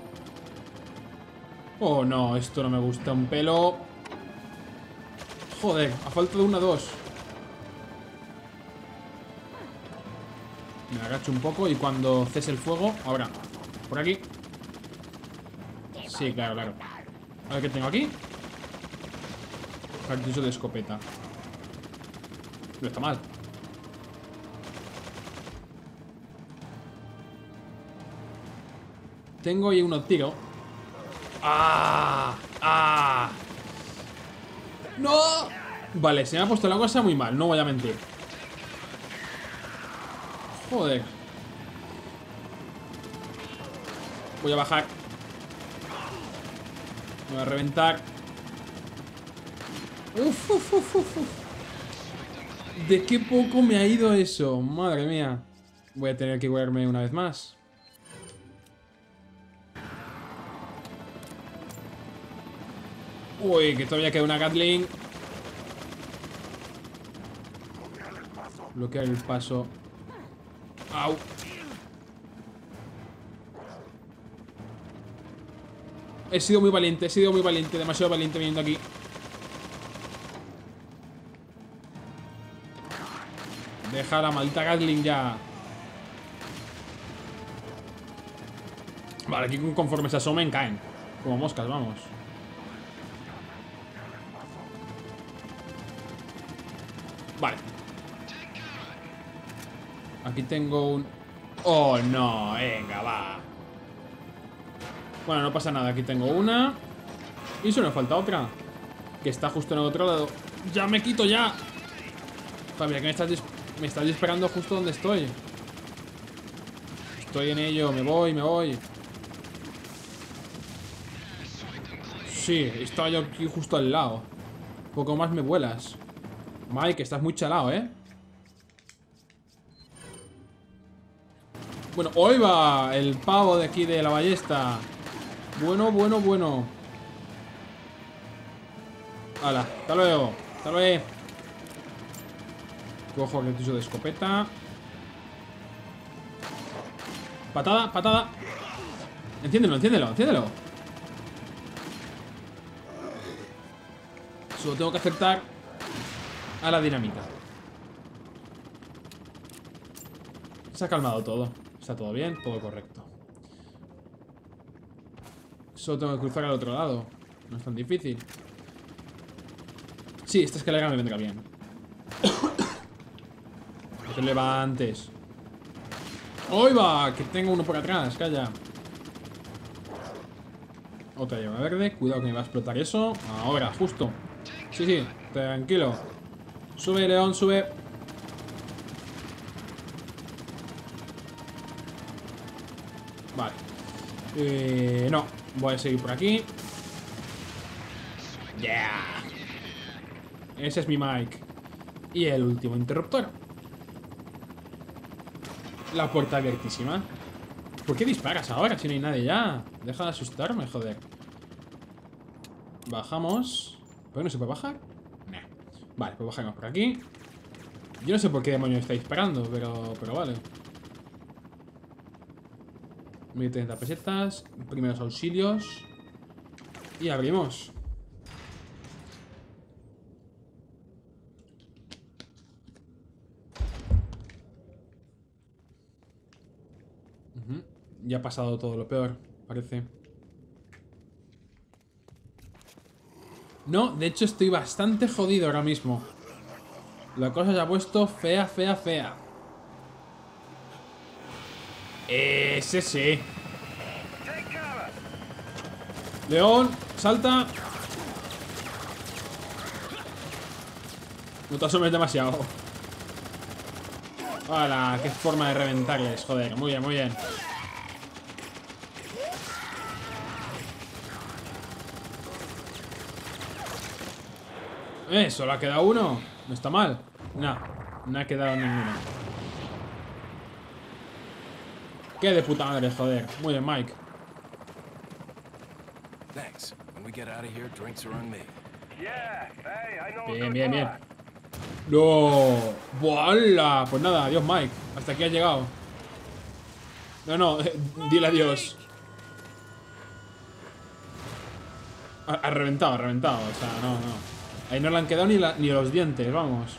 Oh, no, esto no me gusta un pelo. Joder, a falta de una, dos. Me agacho un poco y cuando cese el fuego... Ahora, por aquí. Sí, claro, claro. A ver qué tengo aquí. Cartucho de escopeta. No está mal. Tengo ahí uno tiro. ¡Ah! ¡Ah! ¡No! Vale, se me ha puesto la cosa muy mal, no voy a mentir. Joder. Voy a bajar. Me voy a reventar. Uf, uf, uf, uf, uf. ¿De qué poco me ha ido eso? Madre mía. Voy a tener que curarme una vez más. Uy, que todavía queda una Gatling. Bloquear el paso. Au. He sido muy valiente, he sido muy valiente. Demasiado valiente viniendo aquí. Deja la maldita Gatling ya. Vale, aquí conforme se asomen caen. Como moscas, vamos. Vale. Aquí tengo un... Oh, no, venga, va. Bueno, no pasa nada, aquí tengo una. Y solo me falta otra, que está justo en el otro lado. ¡Ya me quito, ya! Mira que me estás, me estás disparando justo donde estoy. Estoy en ello, me voy, me voy. Sí, estaba yo aquí justo al lado. Poco más me vuelas. Mike, estás muy chalado, ¿eh? Bueno, hoy va el pavo de aquí de la ballesta. Bueno, bueno, bueno. Hala, hasta luego. Hasta luego. Cojo el cartucho de escopeta. Patada, patada. Enciéndelo, enciéndelo, enciéndelo. Solo tengo que acertar a la dinamita. Se ha calmado todo. Está todo bien, todo correcto. Solo tengo que cruzar al otro lado. No es tan difícil. Sí, esta escalera me vendrá bien. No te levantes. ¡Ahí va! Que tengo uno por atrás, calla. Otra llama verde. Cuidado que me va a explotar eso. Ahora, justo. Sí, sí, tranquilo. Sube, León, sube. Vale. Eh, no, voy a seguir por aquí. Yeah. Ese es mi Mike. Y el último interruptor. La puerta abiertísima. ¿Por qué disparas ahora si no hay nadie ya? Deja de asustarme, joder. Bajamos. ¿Por qué no se puede bajar? Nah. Vale, pues bajamos por aquí. Yo no sé por qué demonios está disparando, pero, pero vale. mil treinta pesetas. Primeros auxilios. Y abrimos. Uh-huh. Ya ha pasado todo lo peor, parece. No, de hecho estoy bastante jodido ahora mismo. La cosa se ha puesto fea, fea, fea. Ese sí. León, salta. No te asomes demasiado. ¡Hala! ¡Qué forma de reventarles! Joder, muy bien, muy bien. Eh, solo ha quedado uno. No está mal. No, no ha quedado ninguno. Qué de puta madre, joder. Muy bien, Mike. Bien, bien, bien. ¡No! ¡Buala! Pues nada, adiós Mike. Hasta aquí has llegado. No, no, dile adiós. Ha, ha reventado, ha reventado. O sea, no, no. Ahí no le han quedado ni, la, ni los dientes, vamos.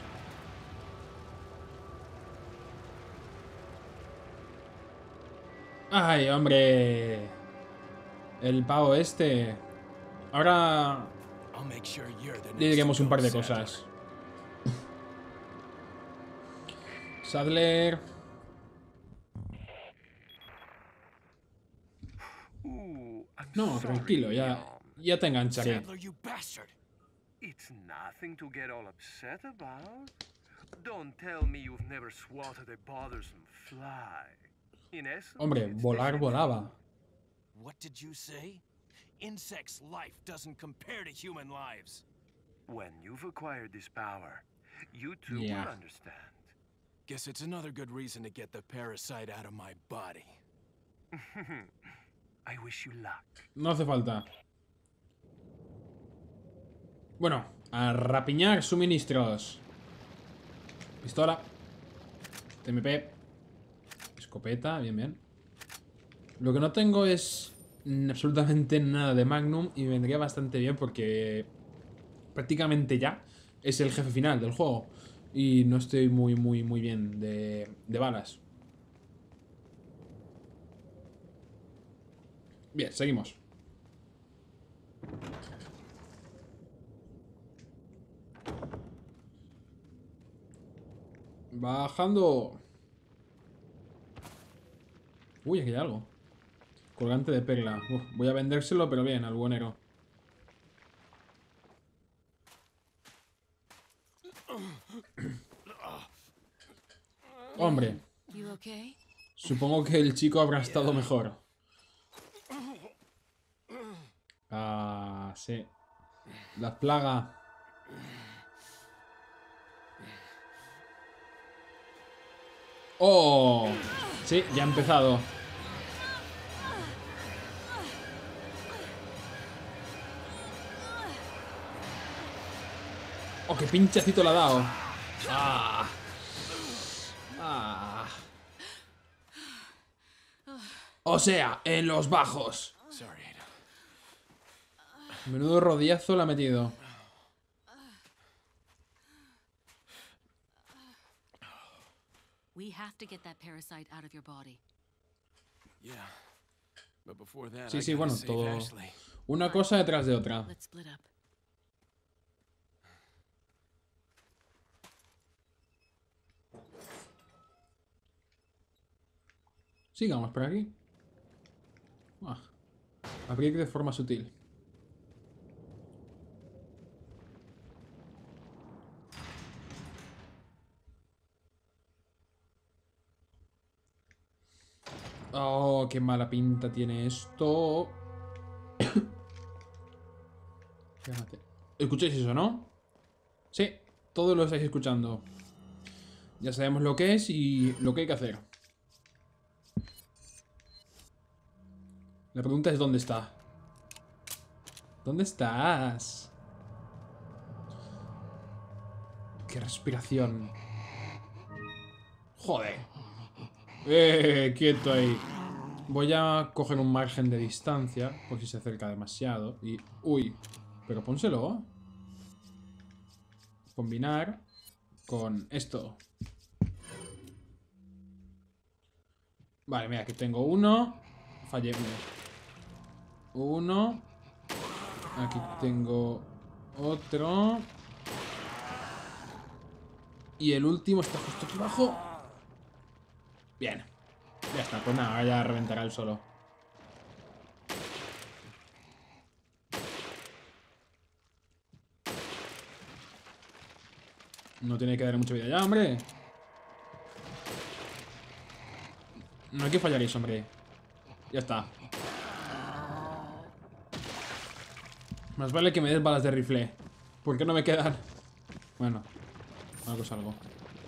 ¡Ay, hombre! El pavo este. Ahora le diremos un par de cosas. Sadler. Ooh, I'm No, sorry, tranquilo, ya, Leon. ya te engancharé. Sadler, you bastard! It's nothing to get all upset about. Don't tell me you've never swatted a bothersome fly. In essence, Hombre, it's volar the volaba. What did you say? Insects' life doesn't compare to human lives. When you've acquired this power, you too Yeah. will understand. Guess it's another good reason to get the parasite out of my body. I wish you luck. No hace falta. Bueno, a rapiñar suministros. Pistola. T M P. Escopeta, bien, bien. Lo que no tengo es mm, absolutamente nada de Magnum y me vendría bastante bien porque prácticamente ya es el jefe final del juego. Y no estoy muy, muy, muy bien de, de balas. Bien, seguimos. Bajando. Uy, aquí hay algo. Colgante de perla. Uf, voy a vendérselo, pero bien, al buenero. Hombre, You okay? supongo que el chico habrá estado mejor. Ah, sí. La plaga. ¡Oh! Sí, ya ha empezado. ¡Oh, qué pinchacito le ha dado! ¡Ah! ¡Ah! O sea, en los bajos. Sorry, Ada. Menudo rodillazo le ha metido. We have to get that parasite out of your body. Yeah. But before that, Sí, I sí, gotta bueno, save todo. Ashley. Una cosa detrás de otra. Let's split up. Sigamos por aquí. Ah, abrir de forma sutil. Oh, qué mala pinta tiene esto. Fíjate. ¿Escucháis eso, no? Sí, todos lo estáis escuchando. Ya sabemos lo que es y lo que hay que hacer. La pregunta es ¿dónde está? ¿Dónde estás? Qué respiración. Joder. Eh, quieto ahí. Voy a coger un margen de distancia por si se acerca demasiado. Y... Uy. Pero pónselo. Combinar con esto. Vale, mira, aquí tengo uno. Fallé uno. Uno. Aquí tengo otro. Y el último está justo aquí abajo. Bien. Ya está, pues nada, ahora ya reventará el solo. No tiene que dar mucha vida ya, hombre. No hay que fallar eso, hombre. Ya está. Más vale que me des balas de rifle. ¿Por qué no me quedan? Bueno, algo es algo.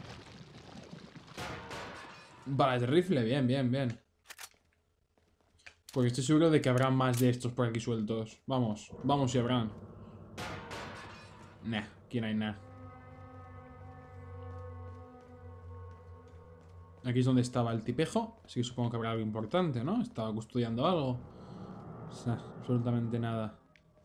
Balas de rifle, bien, bien, bien. Porque estoy seguro de que habrá más de estos por aquí sueltos. Vamos, vamos si habrán. Nah, aquí no hay nada. Aquí es donde estaba el tipejo. Así que supongo que habrá algo importante, ¿no? Estaba custodiando algo. O sea, absolutamente nada.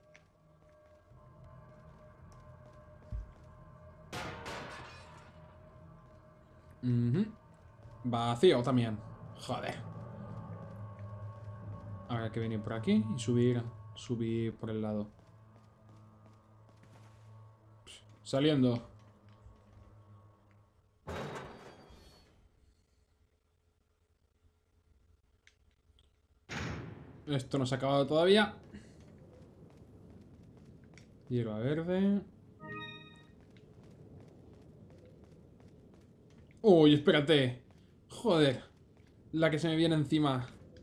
Uh-huh. Vacío también. Joder. Habrá que venir por aquí y subir. Subir por el lado. Saliendo. Esto no se ha acabado todavía. Hierba verde. Uy, espérate. Joder. La que se me viene encima.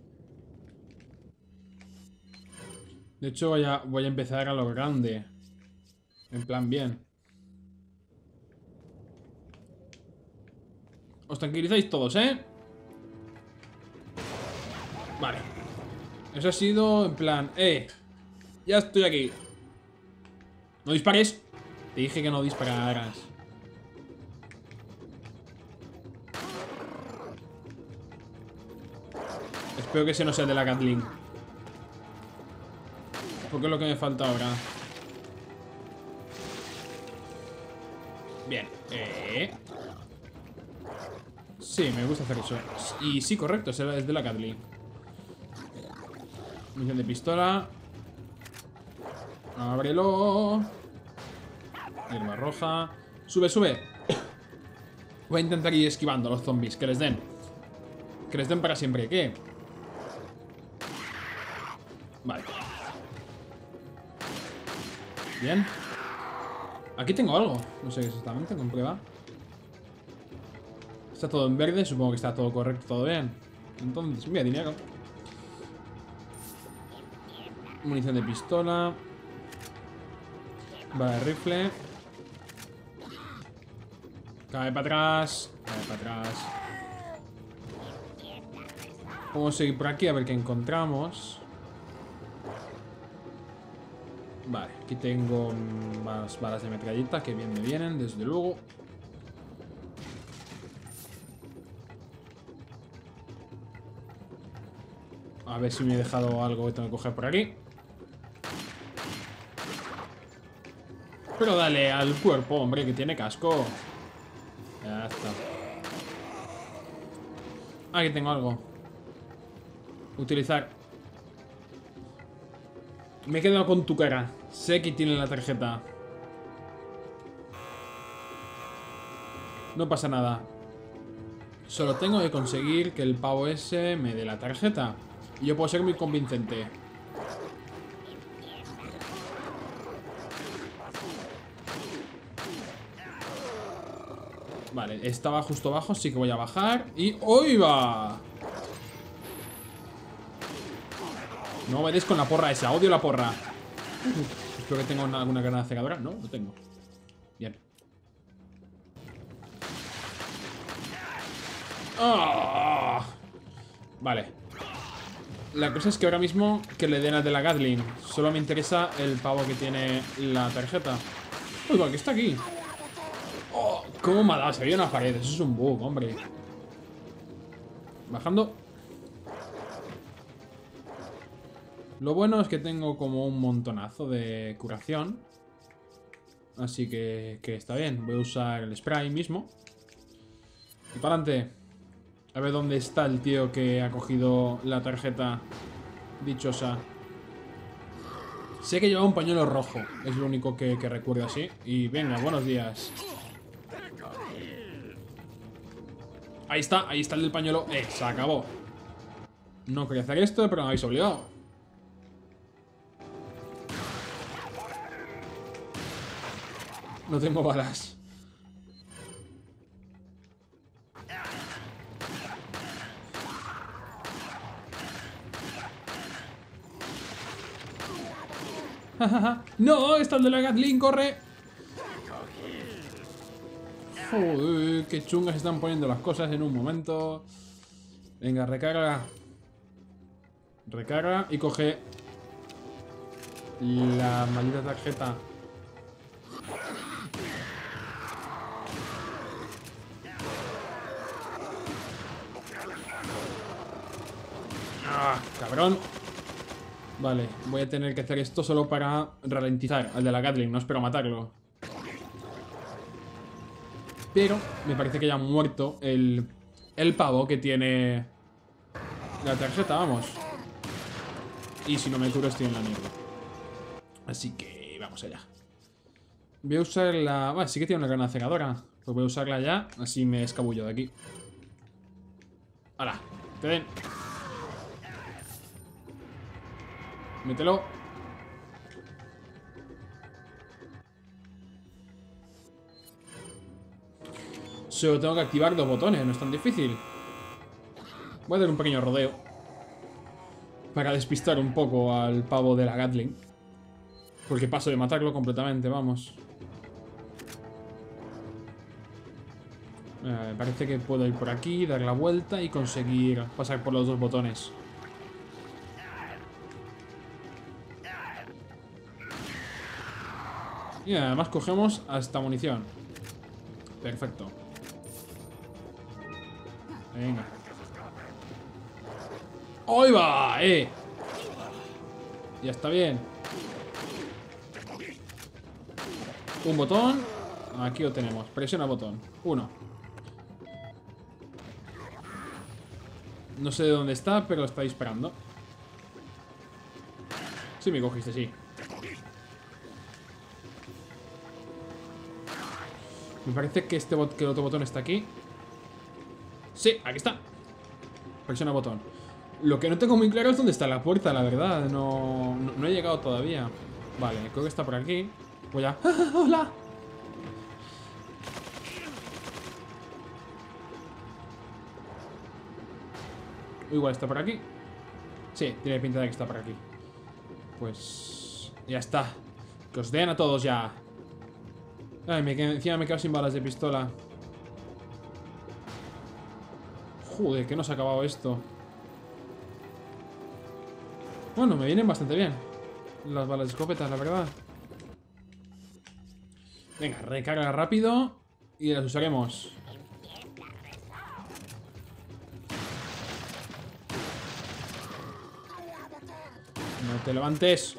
De hecho, voy a, voy a empezar a lo grande. En plan, bien. Os tranquilizáis todos, ¿eh? Vale. Eso ha sido en plan... ¡Eh! Ya estoy aquí. ¡No dispares! Te dije que no dispararas. Espero que ese no sea el de la Gatling. Porque es lo que me falta ahora. Bien. Eh... Sí, me gusta hacer eso. Y sí, correcto, es el de la Gatling. Munición de pistola. Ábrelo. Hierba roja. Sube, sube. Voy a intentar ir esquivando a los zombies. Que les den. Que les den para siempre. ¿Qué? Vale. Bien. Aquí tengo algo. No sé exactamente. Comprueba. Está todo en verde. Supongo que está todo correcto, todo bien. Entonces, mira, dinero. Munición de pistola. Bala de rifle. Cae para atrás. Cae para atrás. Vamos a seguir por aquí a ver qué encontramos. Vale, aquí tengo más balas de metralleta que bien me vienen, desde luego. A ver si me he dejado algo que tengo que coger por aquí. Pero dale al cuerpo, hombre, que tiene casco. Ya está. Aquí tengo algo. Utilizar. Me he quedado con tu cara. Sé que tiene la tarjeta. No pasa nada. Solo tengo que conseguir que el pavo ese me dé la tarjeta. Y yo puedo ser muy convincente. Vale, estaba justo abajo, así que voy a bajar. Y ¡hoy va! No me des con la porra esa, odio la porra. Espero que tenga una, alguna granada cegadora. No, no tengo. Bien. ¡Oh! Vale. La cosa es que ahora mismo que le den al de la Gatling. Solo me interesa el pavo que tiene la tarjeta. Uy, va, que está aquí. Oh, ¿cómo me ha dado? Se veía una pared. Eso es un bug, hombre. Bajando. Lo bueno es que tengo como un montonazo de curación. Así que, que está bien. Voy a usar el spray mismo. Y para adelante. A ver dónde está el tío que ha cogido la tarjeta dichosa. Sé que llevaba un pañuelo rojo. Es lo único que, que recuerdo así. Y venga, buenos días. Ahí está, ahí está el del pañuelo. Eh, se acabó. No quería hacer esto, pero me habéis obligado. No tengo balas. No, está el de la Gatling, corre. Joder, qué chungas se están poniendo las cosas en un momento. Venga, recarga. Recarga y coge la maldita tarjeta. ¡Ah, cabrón! Vale, voy a tener que hacer esto solo para ralentizar al de la Gatling. No espero matarlo. Pero me parece que ya ha muerto el, el pavo que tiene la tarjeta, vamos. Y si no me curo estoy en la mierda. Así que vamos allá. Voy a usar la... Bueno, sí que tiene una granada cegadora. Pues voy a usarla ya, así me escabullo de aquí. ¡Hala! ¡Te den! Mételo. Solo tengo que activar dos botones, no es tan difícil. Voy a dar un pequeño rodeo para despistar un poco al pavo de la Gatling. Porque paso de matarlo completamente, vamos. Eh, parece que puedo ir por aquí, dar la vuelta y conseguir pasar por los dos botones. Y además cogemos hasta munición. Perfecto. Venga. ¡Ahí va! ¡Eh! Ya está bien. Un botón. Aquí lo tenemos. Presiona el botón. Uno. No sé de dónde está, pero está disparando. Sí me cogiste, sí. Me parece que este bot que el otro botón está aquí. Sí, aquí está. Presiona el botón. Lo que no tengo muy claro es dónde está la puerta, la verdad. No, no, no he llegado todavía. Vale, creo que está por aquí. Voy a... ¡Hola! Igual está por aquí. Sí, tiene pinta de que está por aquí. Pues... ya está. Que os den a todos ya. Ay, me quedo, encima me quedo sin balas de pistola. Joder, que no se ha acabado esto. Bueno, me vienen bastante bien las balas de escopeta, la verdad. Venga, recarga rápido y las usaremos. No te levantes.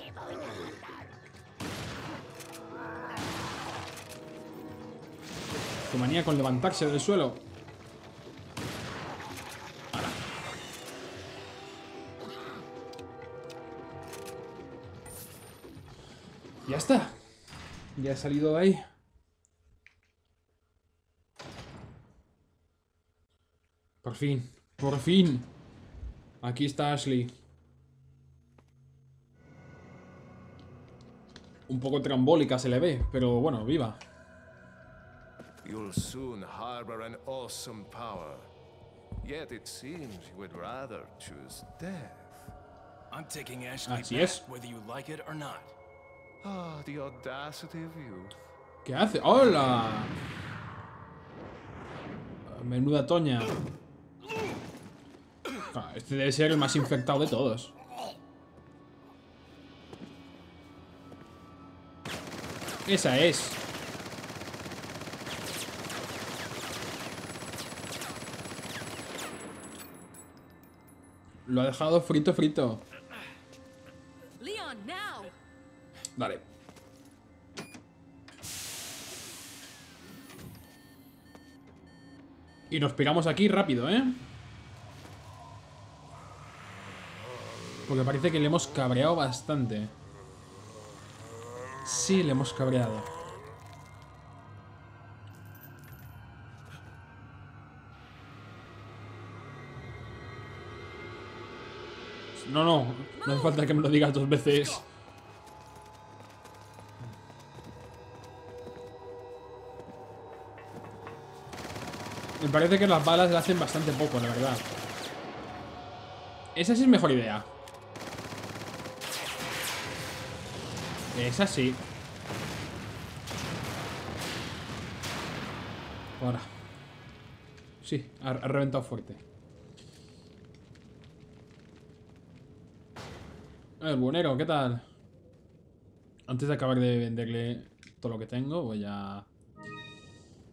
Tu manía con levantarse del suelo. ¡Hala! Ya está. Ya he salido de ahí. Por fin. Por fin. Aquí está Ashley. Un poco trambólica se le ve, pero bueno, viva. You'll soon harbor an awesome power. Yet it seems you would rather choose death. I'm taking Ashley Así back, es. whether you like it or not. Ah, the audacity of youth. ¿Qué hace? ¡Hola! Menuda toña. Ah, este debe ser el más infectado de todos. Esa es. Lo ha dejado frito, frito. Leon, now. Vale. Y nos pegamos aquí rápido, ¿eh? Porque parece que le hemos cabreado bastante. Sí, le hemos cabreado. No, no. No hace falta que me lo digas dos veces. Me parece que las balas le hacen bastante poco, la verdad. Esa sí es mejor idea. Esa sí. Ahora. Sí, ha, ha reventado fuerte. El buenero, ¿qué tal? Antes de acabar de venderle todo lo que tengo, voy a...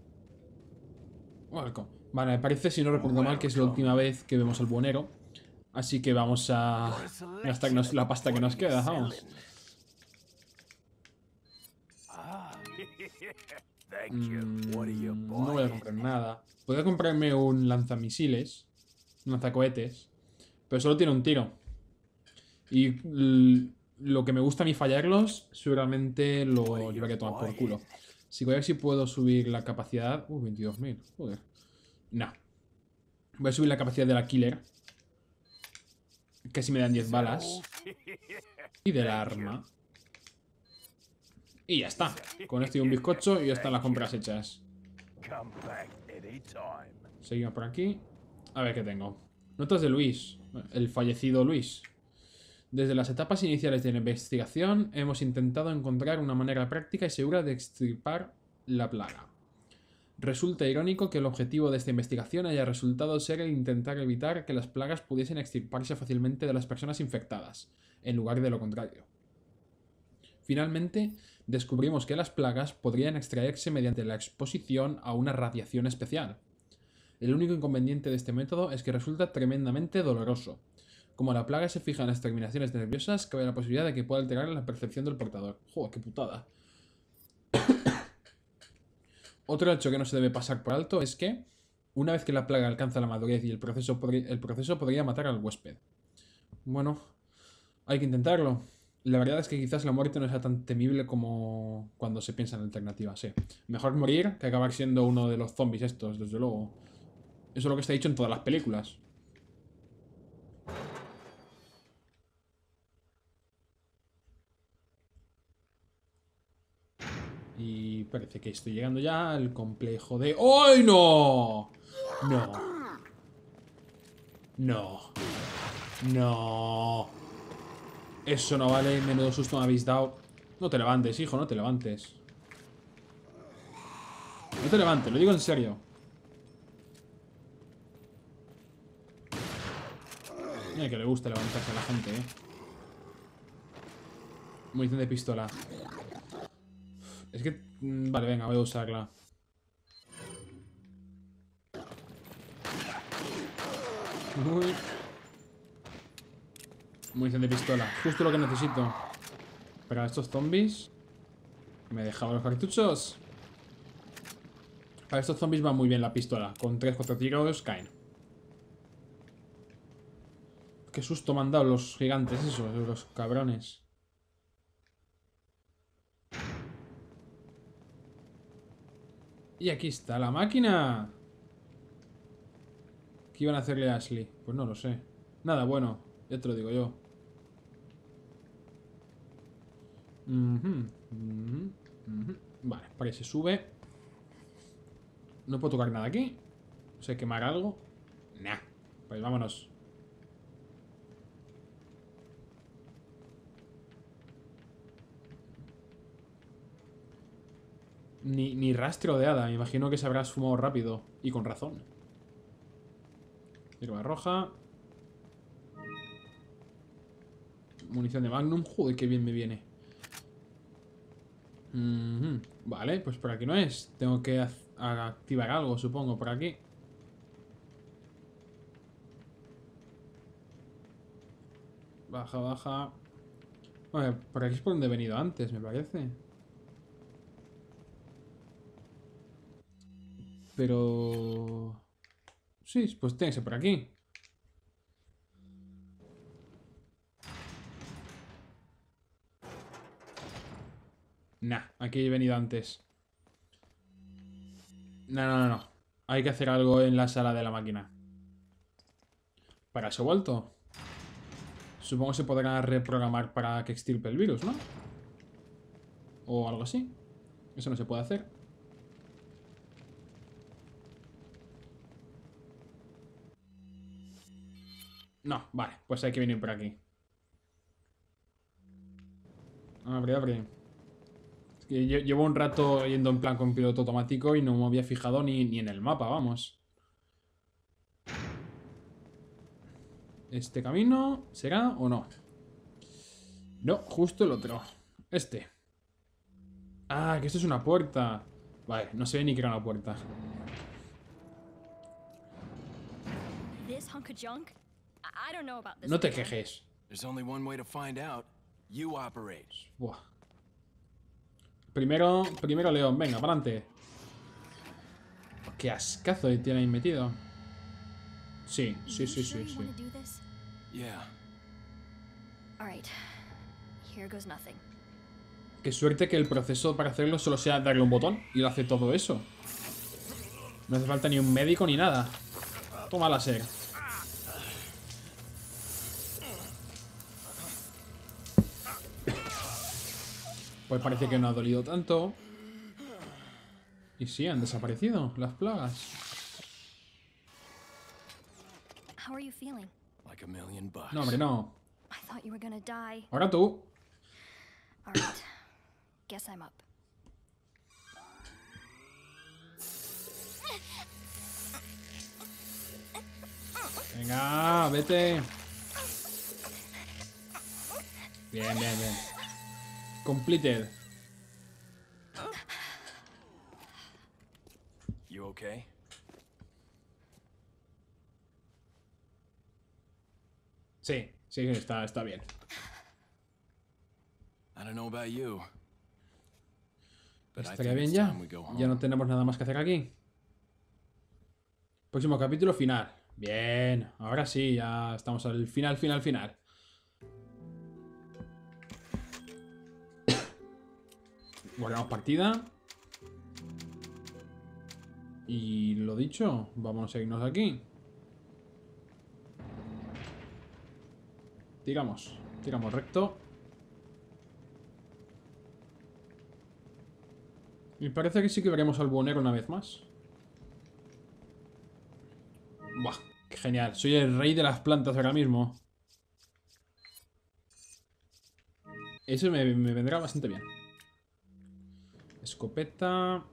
Welcome. Vale, me parece, si no recuerdo mal, que es la última vez que vemos al buenero. Así que vamos a gastar la pasta que nos queda, vamos. Mm, no voy a comprar nada. Podría comprarme un lanzamisiles, un lanzacohetes, pero solo tiene un tiro. Y lo que me gusta a mí fallarlos, seguramente lo llevaría a tomar por culo. Si voy a ver si puedo subir la capacidad... Uh, veintidós mil, joder. Nah. Voy a subir la capacidad de la killer, que si me dan diez balas. Y del arma. Y ya está. Con esto y un bizcocho y ya están las compras hechas. Seguimos por aquí. A ver qué tengo. Notas de Luis. El fallecido Luis. Desde las etapas iniciales de la investigación hemos intentado encontrar una manera práctica y segura de extirpar la plaga. Resulta irónico que el objetivo de esta investigación haya resultado ser el intentar evitar que las plagas pudiesen extirparse fácilmente de las personas infectadas, en lugar de lo contrario. Finalmente, descubrimos que las plagas podrían extraerse mediante la exposición a una radiación especial. El único inconveniente de este método es que resulta tremendamente doloroso. Como la plaga se fija en las terminaciones nerviosas, cabe la posibilidad de que pueda alterar la percepción del portador. ¡Joder, qué putada! Otro hecho que no se debe pasar por alto es que, una vez que la plaga alcanza la madurez y el proceso, el proceso podría matar al huésped. Bueno, hay que intentarlo. La verdad es que quizás la muerte no sea tan temible como cuando se piensa en alternativas, sí. Mejor morir que acabar siendo uno de los zombies estos, desde luego. Eso es lo que está dicho en todas las películas. Y parece que estoy llegando ya al complejo de... ¡Ay, no! No. No. No. Eso no vale. Menudo susto me habéis dado. No te levantes, hijo, no te levantes. No te levantes, lo digo en serio. Mira que le gusta levantarse a la gente, eh. Munición de pistola. Es que... Vale, venga, voy a usarla. Uy. Munición de pistola. Justo lo que necesito. Para estos zombies. Me dejaba los cartuchos. Para estos zombies va muy bien la pistola. Con tres cuatro tiros caen. Qué susto me han dado los gigantes esos, los cabrones. Y aquí está la máquina. ¿Qué iban a hacerle a Ashley? Pues no lo sé. Nada bueno, ya te lo digo yo. Uh-huh, uh-huh, uh-huh. Vale, para que se sube. No puedo tocar nada aquí. No sé, quemar algo. Nah, pues vámonos. Ni, ni rastro de hada. Me imagino que se habrá esfumado rápido. Y con razón. Hierba roja. Munición de Magnum. Joder, qué bien me viene. Mm-hmm. Vale, pues por aquí no es. Tengo que activar algo, supongo, por aquí. Baja, baja. Vale, por aquí es por donde he venido antes, me parece. Pero... Sí, pues tiene que ser por aquí. Nah, aquí he venido antes. No, no, no, no. Hay que hacer algo en la sala de la máquina. Para eso he vuelto. Supongo que se podrá reprogramar para que extirpe el virus, ¿no? O algo así. Eso no se puede hacer. No, vale, pues hay que venir por aquí. Abre, abre. Es que llevo un rato yendo en plan con piloto automático y no me había fijado ni, ni en el mapa, vamos. ¿Este camino será o no? No, justo el otro. Este. Ah, que esto es una puerta. Vale, no sé ni que era una puerta. This hunk of junk? I don't know about this. No te man. quejes. There's only one way to find out. You operate. Buah. Primero, primero León, venga, para adelante. Qué ascazo tiene ahí metido. Sí, sí, sí, sí, sí. Yeah. All right. Here goes nothing. Qué suerte que el proceso para hacerlo solo sea darle un botón y lo hace todo eso. No hace falta ni un médico ni nada. Toma láser. Pues parece que no ha dolido tanto. Y sí, han desaparecido las plagas. How are you feeling? Like a million bucks. No, hombre, no. I thought you were gonna die. Ahora tú. All right. Guess I'm up. Venga, vete. Bien, bien, bien. Completed. You okay? Sí, sí, está, está bien. I don't know about you. But I Estaría think bien it's ya. time we go home. Ya no tenemos nada más que hacer aquí. Próximo capítulo final. Bien, ahora sí, ya estamos al final, final, final. Guardamos partida. Y lo dicho, vamos a irnos de aquí. Tiramos, tiramos recto. Y parece que sí que veremos al buhonero una vez más. Buah, qué genial. Soy el rey de las plantas ahora mismo. Eso me, me vendrá bastante bien. Escopeta.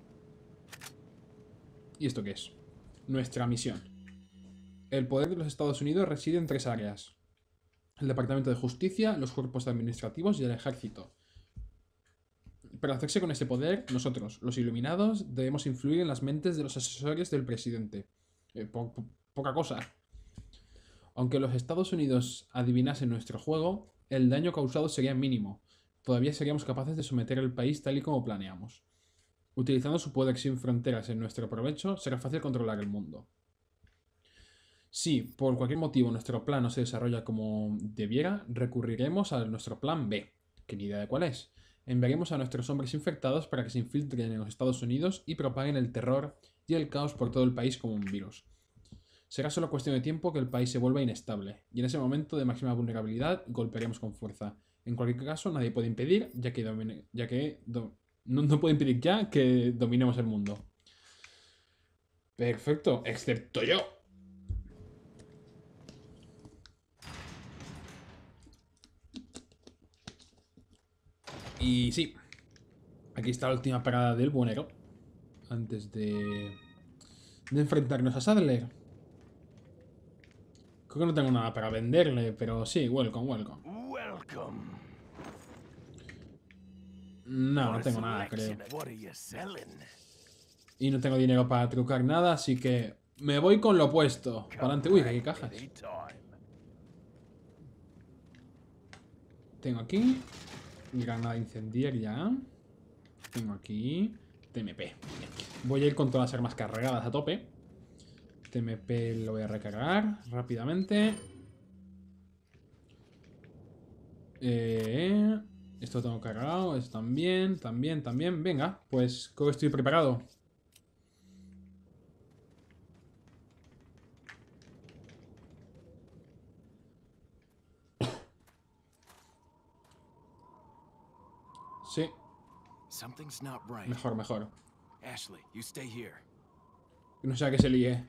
¿Y esto qué es? Nuestra misión. El poder de los Estados Unidos reside en tres áreas: el Departamento de Justicia, los cuerpos administrativos y el ejército. Para hacerse con ese poder, nosotros, los iluminados, debemos influir en las mentes de los asesores del presidente. Eh, po po poca cosa. Aunque los Estados Unidos adivinasen nuestro juego, el daño causado sería mínimo. Todavía seríamos capaces de someter el país tal y como planeamos. Utilizando su poder sin fronteras en nuestro provecho, será fácil controlar el mundo. Si por cualquier motivo nuestro plan no se desarrolla como debiera, recurriremos a nuestro plan B, que ni idea de cuál es. Enviaremos a nuestros hombres infectados para que se infiltren en los Estados Unidos y propaguen el terror y el caos por todo el país como un virus. Será solo cuestión de tiempo que el país se vuelva inestable, y en ese momento de máxima vulnerabilidad golpearemos con fuerza. En cualquier caso, nadie puede impedir, ya que, domine, ya que do, no, no puede impedir ya que dominemos el mundo. Perfecto, excepto yo. Y sí, aquí está la última parada del buhonero. Antes de, de enfrentarnos a Sadler. Creo que no tengo nada para venderle, pero sí, welcome, welcome. Welcome. No, no tengo nada, creo. Y no tengo dinero para trucar nada, así que me voy con lo opuesto. Para adelante. Uy, aquí hay cajas. Tengo aquí granada incendiaria. Tengo aquí T M P. Voy a ir con todas las armas cargadas a tope. T M P lo voy a recargar rápidamente. Eh, esto lo tengo cargado. Esto también, también, también. Venga, pues creo que estoy preparado. Sí. Something's not right. Mejor, mejor. Ashley, you stay here. Que no sea que se líe.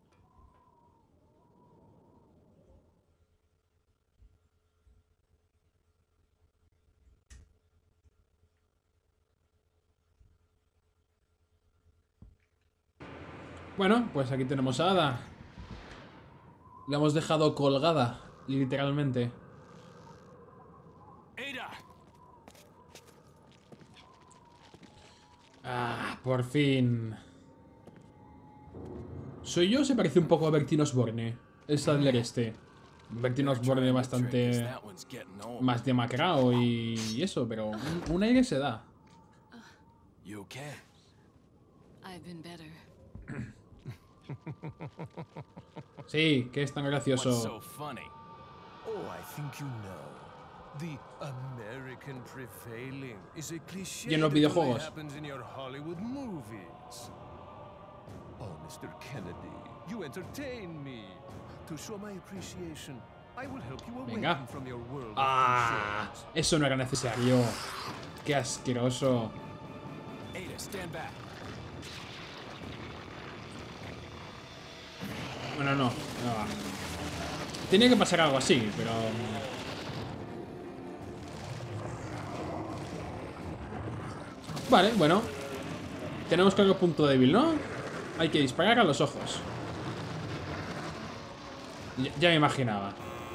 Bueno, pues aquí tenemos a Ada. La hemos dejado colgada, literalmente. Ada. Ah, por fin. ¿Soy yo o se parece un poco a Bertín Osborne? El Sadler este. Bertie Osborne bastante más demacrado y eso, pero un, un aire se da. You okay? I've been better. Sí, que es tan What's gracioso. so funny? Oh, I think you know. The American prevailing is a cliché Y en los that only videojuegos. happens in your Hollywood movies. Oh, mister Kennedy, you entertain me. To show my appreciation, I will help you Venga. awaken from your world of Ah, clichés. eso no era necesario. Qué asqueroso. Ada, stand back. Bueno, no, no va. Tenía que pasar algo así, pero... Vale, bueno. Tenemos que algo punto débil, ¿no? Hay que disparar a los ojos. Ya, ya me imaginaba.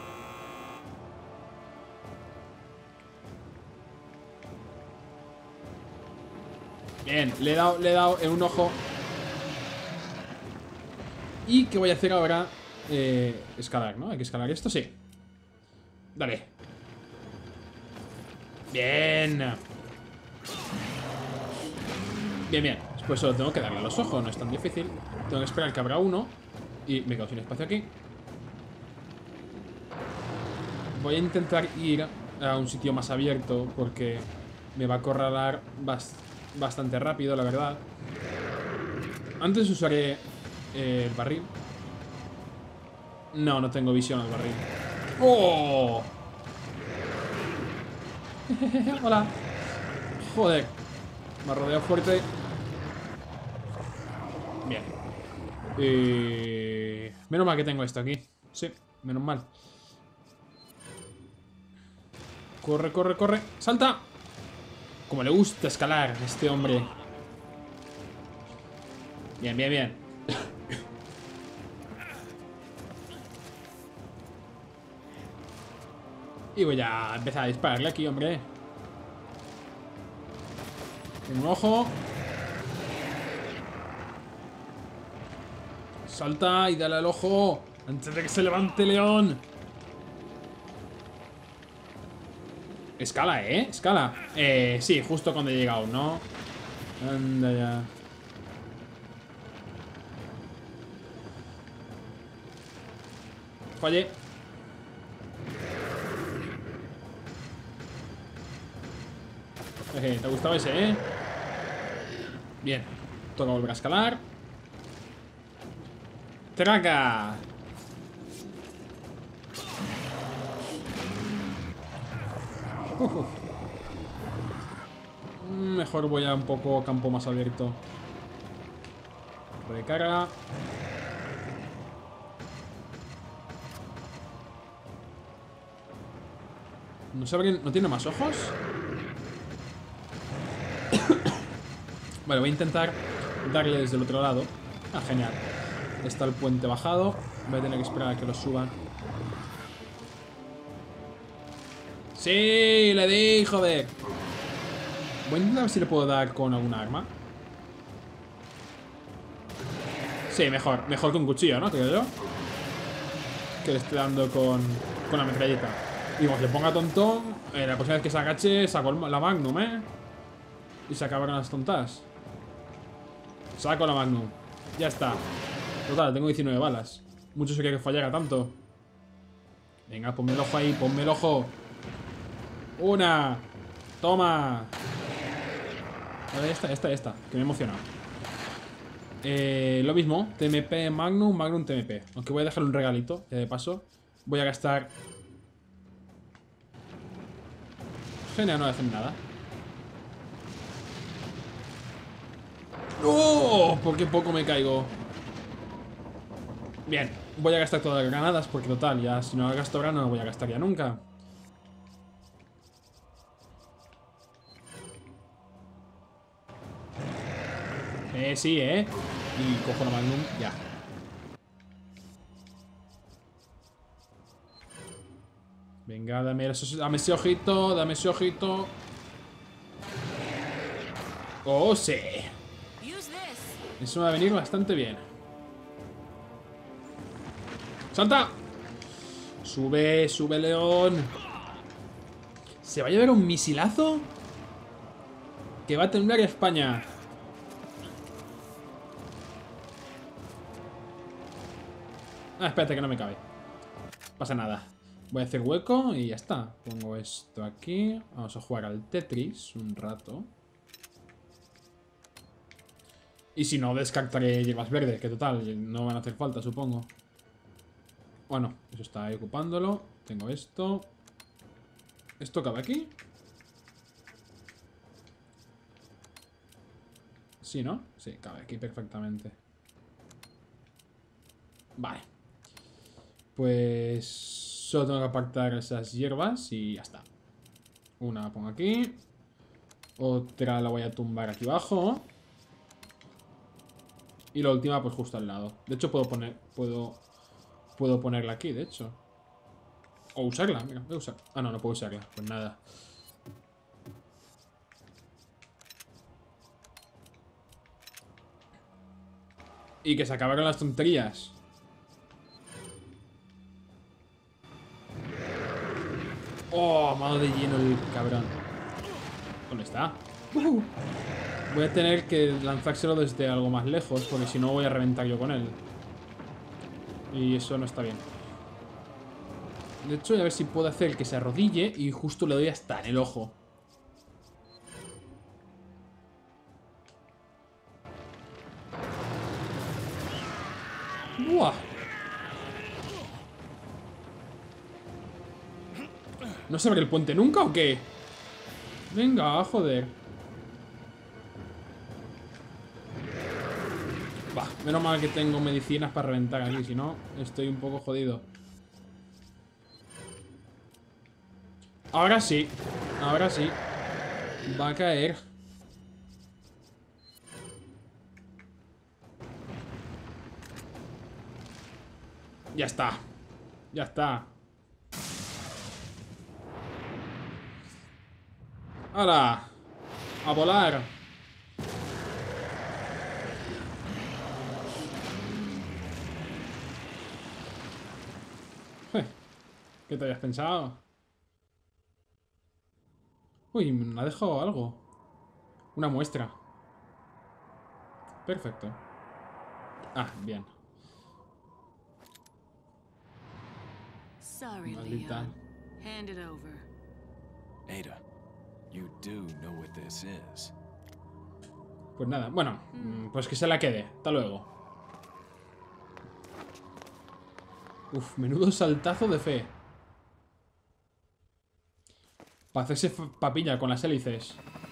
Bien, le he dado, le he dado en un ojo. ¿Y qué voy a hacer ahora? Eh, escalar, ¿no? Hay que escalar esto, sí. Dale. Bien. Bien, bien. Después solo tengo que darle a los ojos, no es tan difícil. Tengo que esperar que abra uno. Y me quedo sin espacio aquí. Voy a intentar ir a un sitio más abierto porque me va a acorralar bast bastante rápido, la verdad. Antes usaré eh, el barril. No, no tengo visión al barril. ¡Oh! Hola. Joder. Me ha rodeado fuerte. Bien. Eh... Menos mal que tengo esto aquí. Sí, menos mal. Corre, corre, corre. ¡Salta! Como le gusta escalar a este hombre. Bien, bien, bien. Y voy a empezar a dispararle aquí, hombre. En un ojo. Salta y dale al ojo antes de que se levante León. Escala, ¿eh? Escala. Eh, sí, justo cuando he llegado, ¿no? Anda ya. Fallé. Eh, ¿te ha gustado ese, eh? Bien. Toca volver a escalar. ¡Traca! Uh, uh. Mejor voy a un poco campo más abierto. Recarga. ¿No se abren? ¿No tiene más ojos? Vale, voy a intentar darle desde el otro lado. Ah, genial. Está el puente bajado. Voy a tener que esperar a que lo suban. ¡Sí! ¡Le di, joder! Voy a intentar ver si le puedo dar con alguna arma. Sí, mejor. Mejor con cuchillo, ¿no? Creo yo. Que le esté dando con, con la metralleta. Y como se ponga tontón, eh, la próxima vez que se agache, saco la Magnum, ¿eh? Y se acabaron las tontas. Saco la Magnum. Ya está. Total, tengo diecinueve balas. Mucho se quiere que fallara tanto. Venga, ponme el ojo ahí, ponme el ojo. Una. Toma. Vale, esta, esta, esta. Que me he emocionado. Eh, lo mismo. T M P Magnum, Magnum T M P. Aunque voy a dejarle un regalito, ya de paso. Voy a gastar... Genial, no hacen nada. ¡Oh! ¿Por qué poco me caigo? Bien, voy a gastar todas las granadas porque total, ya si no las gasto ahora no las voy a gastar ya nunca. Eh, sí, eh. Y cojo la Magnum, ya. Venga, dame, eso, dame ese ojito, dame ese ojito. Oh, sí. Eso me va a venir bastante bien. ¡Salta! Sube, sube, león. ¿Se va a llevar un misilazo? Que va a temblar España. Ah, espérate que no me cabe. Pasa nada. Voy a hacer hueco y ya está. Pongo esto aquí. Vamos a jugar al Tetris un rato. Y si no, descartaré hierbas verdes, que total, no van a hacer falta, supongo. Bueno, eso está ahí ocupándolo. Tengo esto. ¿Esto cabe aquí? Sí, ¿no? Sí, cabe aquí perfectamente. Vale. Pues solo tengo que apartar esas hierbas y ya está. Una la pongo aquí. Otra la voy a tumbar aquí abajo. Y la última pues justo al lado. De hecho puedo poner... Puedo... Puedo ponerla aquí, de hecho. O usarla, mira, voy a usar. Ah, no, no puedo usarla, pues nada. Y que se acabaron las tonterías. Oh, mano de lleno el cabrón. ¿Dónde está? Uh. Voy a tener que lanzárselo desde algo más lejos, porque si no voy a reventar yo con él. Y eso no está bien. De hecho, voy a ver si puedo hacer que se arrodille y justo le doy hasta en el ojo. ¡Buah! ¿No se abre el puente nunca o qué? Venga, joder. Bah, menos mal que tengo medicinas para reventar aquí, si no, estoy un poco jodido. Ahora sí, ahora sí. Va a caer. Ya está. Ya está. ¡Hala! ¡A volar! ¿Qué te habías pensado? Uy, me ha dejado algo. Una muestra. Perfecto. Ah, bien. Sorry, Maldita. Leon. Hand it over. Ada, you do know what this is. Pues nada, bueno, pues que se la quede. Hasta luego. Uf, menudo saltazo de fe. Para hacerse papilla con las hélices.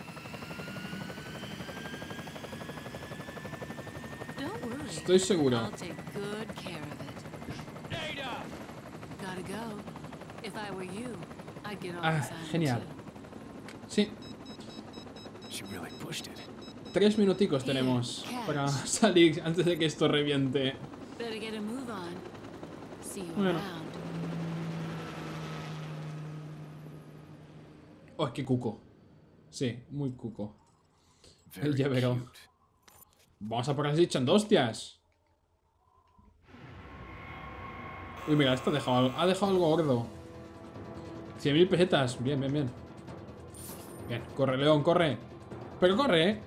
Don't worry. Estoy seguro. I'll take good care of it. Ada! Gotta go. If I were you, I'd get off Ah, this island genial. too. Sí, She really pushed it. tres minuticos tenemos para salir antes de que esto reviente. Better get a move on. See you Bueno. around. Oh, qué cuco. Sí, muy cuco. El Very llavero. cute. Vamos a por así echando hostias. Uy, mira, esto ha dejado, algo- ha dejado algo gordo. cien mil pesetas. Bien, bien, bien. Bien, corre, León, corre. Pero corre, ¿eh?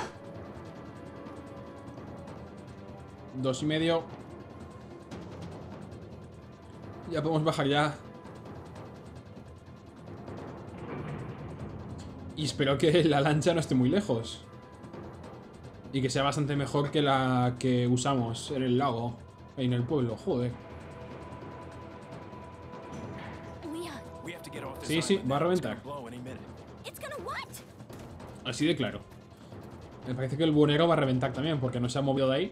Dos y medio. Ya podemos bajar ya. Y espero que la lancha no esté muy lejos. Y que sea bastante mejor que la que usamos en el lago. Ahí en el pueblo, joder. Leon, We have to get off this Sí, sí, island va a now. It's reventar. gonna blow any minute. it's gonna what? Así de claro. Me parece que el buhonero va a reventar también, porque no se ha movido de ahí.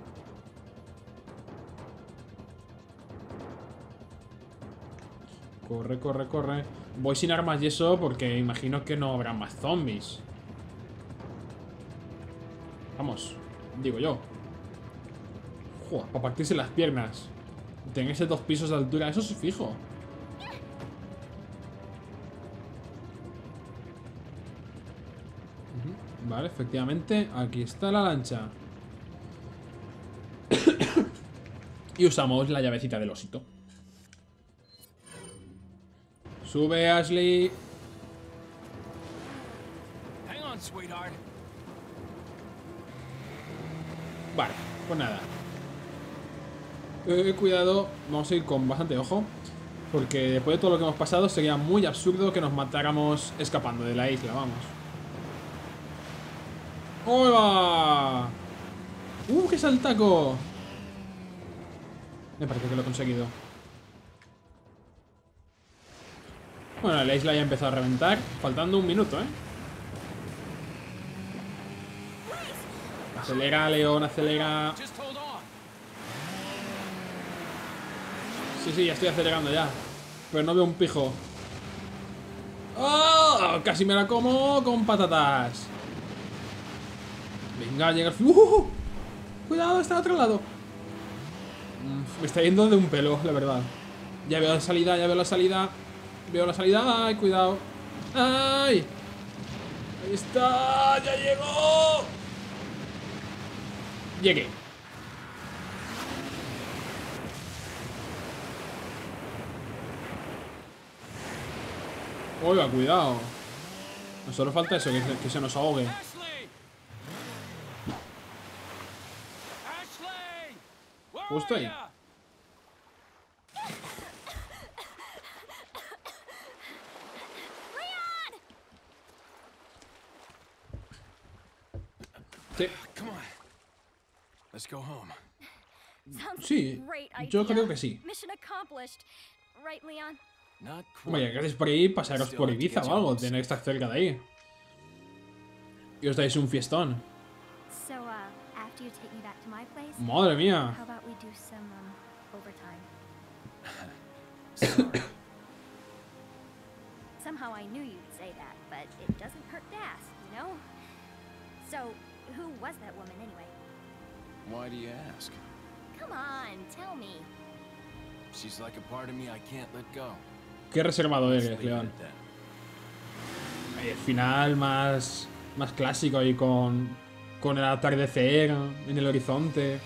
Corre, corre, corre. Voy sin armas y eso porque imagino que no habrá más zombies. Vamos, digo yo. Joder, para partirse las piernas. Tener ese dos pisos de altura, eso es fijo. Ujú, vale, efectivamente, aquí está la lancha. Y usamos la llavecita del osito. Sube, Ashley. Hang on, sweetheart. Vale, pues nada. Eh, cuidado, vamos a ir con bastante ojo. Porque después de todo lo que hemos pasado, sería muy absurdo que nos matáramos escapando de la isla, vamos. ¡Hola! ¡Uh, qué saltaco! Me parece que lo he conseguido. Bueno, la isla ya ha empezado a reventar. Faltando un minuto, ¿eh? Acelera, León, acelera. Just hold on. Sí, sí, ya estoy acelerando ya. Pero no veo un pijo. ¡Oh! Casi me la como con patatas. Venga, llega el... ¡Uh! Cuidado, está al otro lado. Mm, me está yendo de un pelo, la verdad. Ya veo la salida, ya veo la salida. Veo la salida. ¡Ay, cuidado! ¡Ay! ¡Ahí está! ¡Ya llegó! Llegué. Oiga, cuidado. No solo falta eso, que, que se nos ahogue. Ashley! Ashley! Where Justo are ahí. ya? Sí, Come on. Let's go home. Sounds sí, great yo idea. creo que sí. Mission accomplished. Right, Leon? Not Hombre, ya quite. que hacéis por ahí, pasaros por Ibiza o algo. Tenéis que estar cerca de ahí. Y os dais un fiestón. So, uh, after you take me back to my place, Madre mía. how about we do some, um, overtime? Sorry. Somehow I knew you'd say that, but it doesn't hurt to ask, you know? So, who was that woman anyway? Why do you ask? Come on, tell me. She's like a part of me I can't let go. Qué reservado Let's eres, leave it León. at that. El final más, más clásico ahí con, con el atardecer en el horizonte.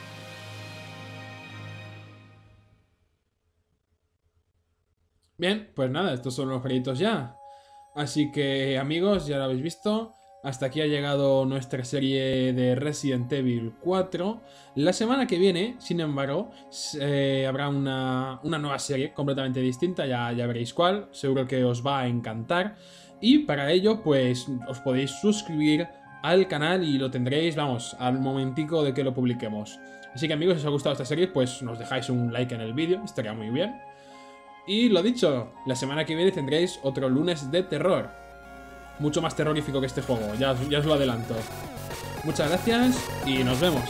Bien, pues nada, estos son los créditos ya. Así que, amigos, ya lo habéis visto. Hasta aquí ha llegado nuestra serie de Resident Evil cuatro. La semana que viene, sin embargo, eh, habrá una, una nueva serie completamente distinta. Ya, ya veréis cuál. Seguro que os va a encantar. Y para ello, pues, os podéis suscribir al canal y lo tendréis, vamos, al momentico de que lo publiquemos. Así que, amigos, si os ha gustado esta serie, pues nos dejáis un like en el vídeo. Estaría muy bien. Y lo dicho, la semana que viene tendréis otro lunes de terror. Mucho más terrorífico que este juego, ya, ya os lo adelanto. Muchas gracias y nos vemos.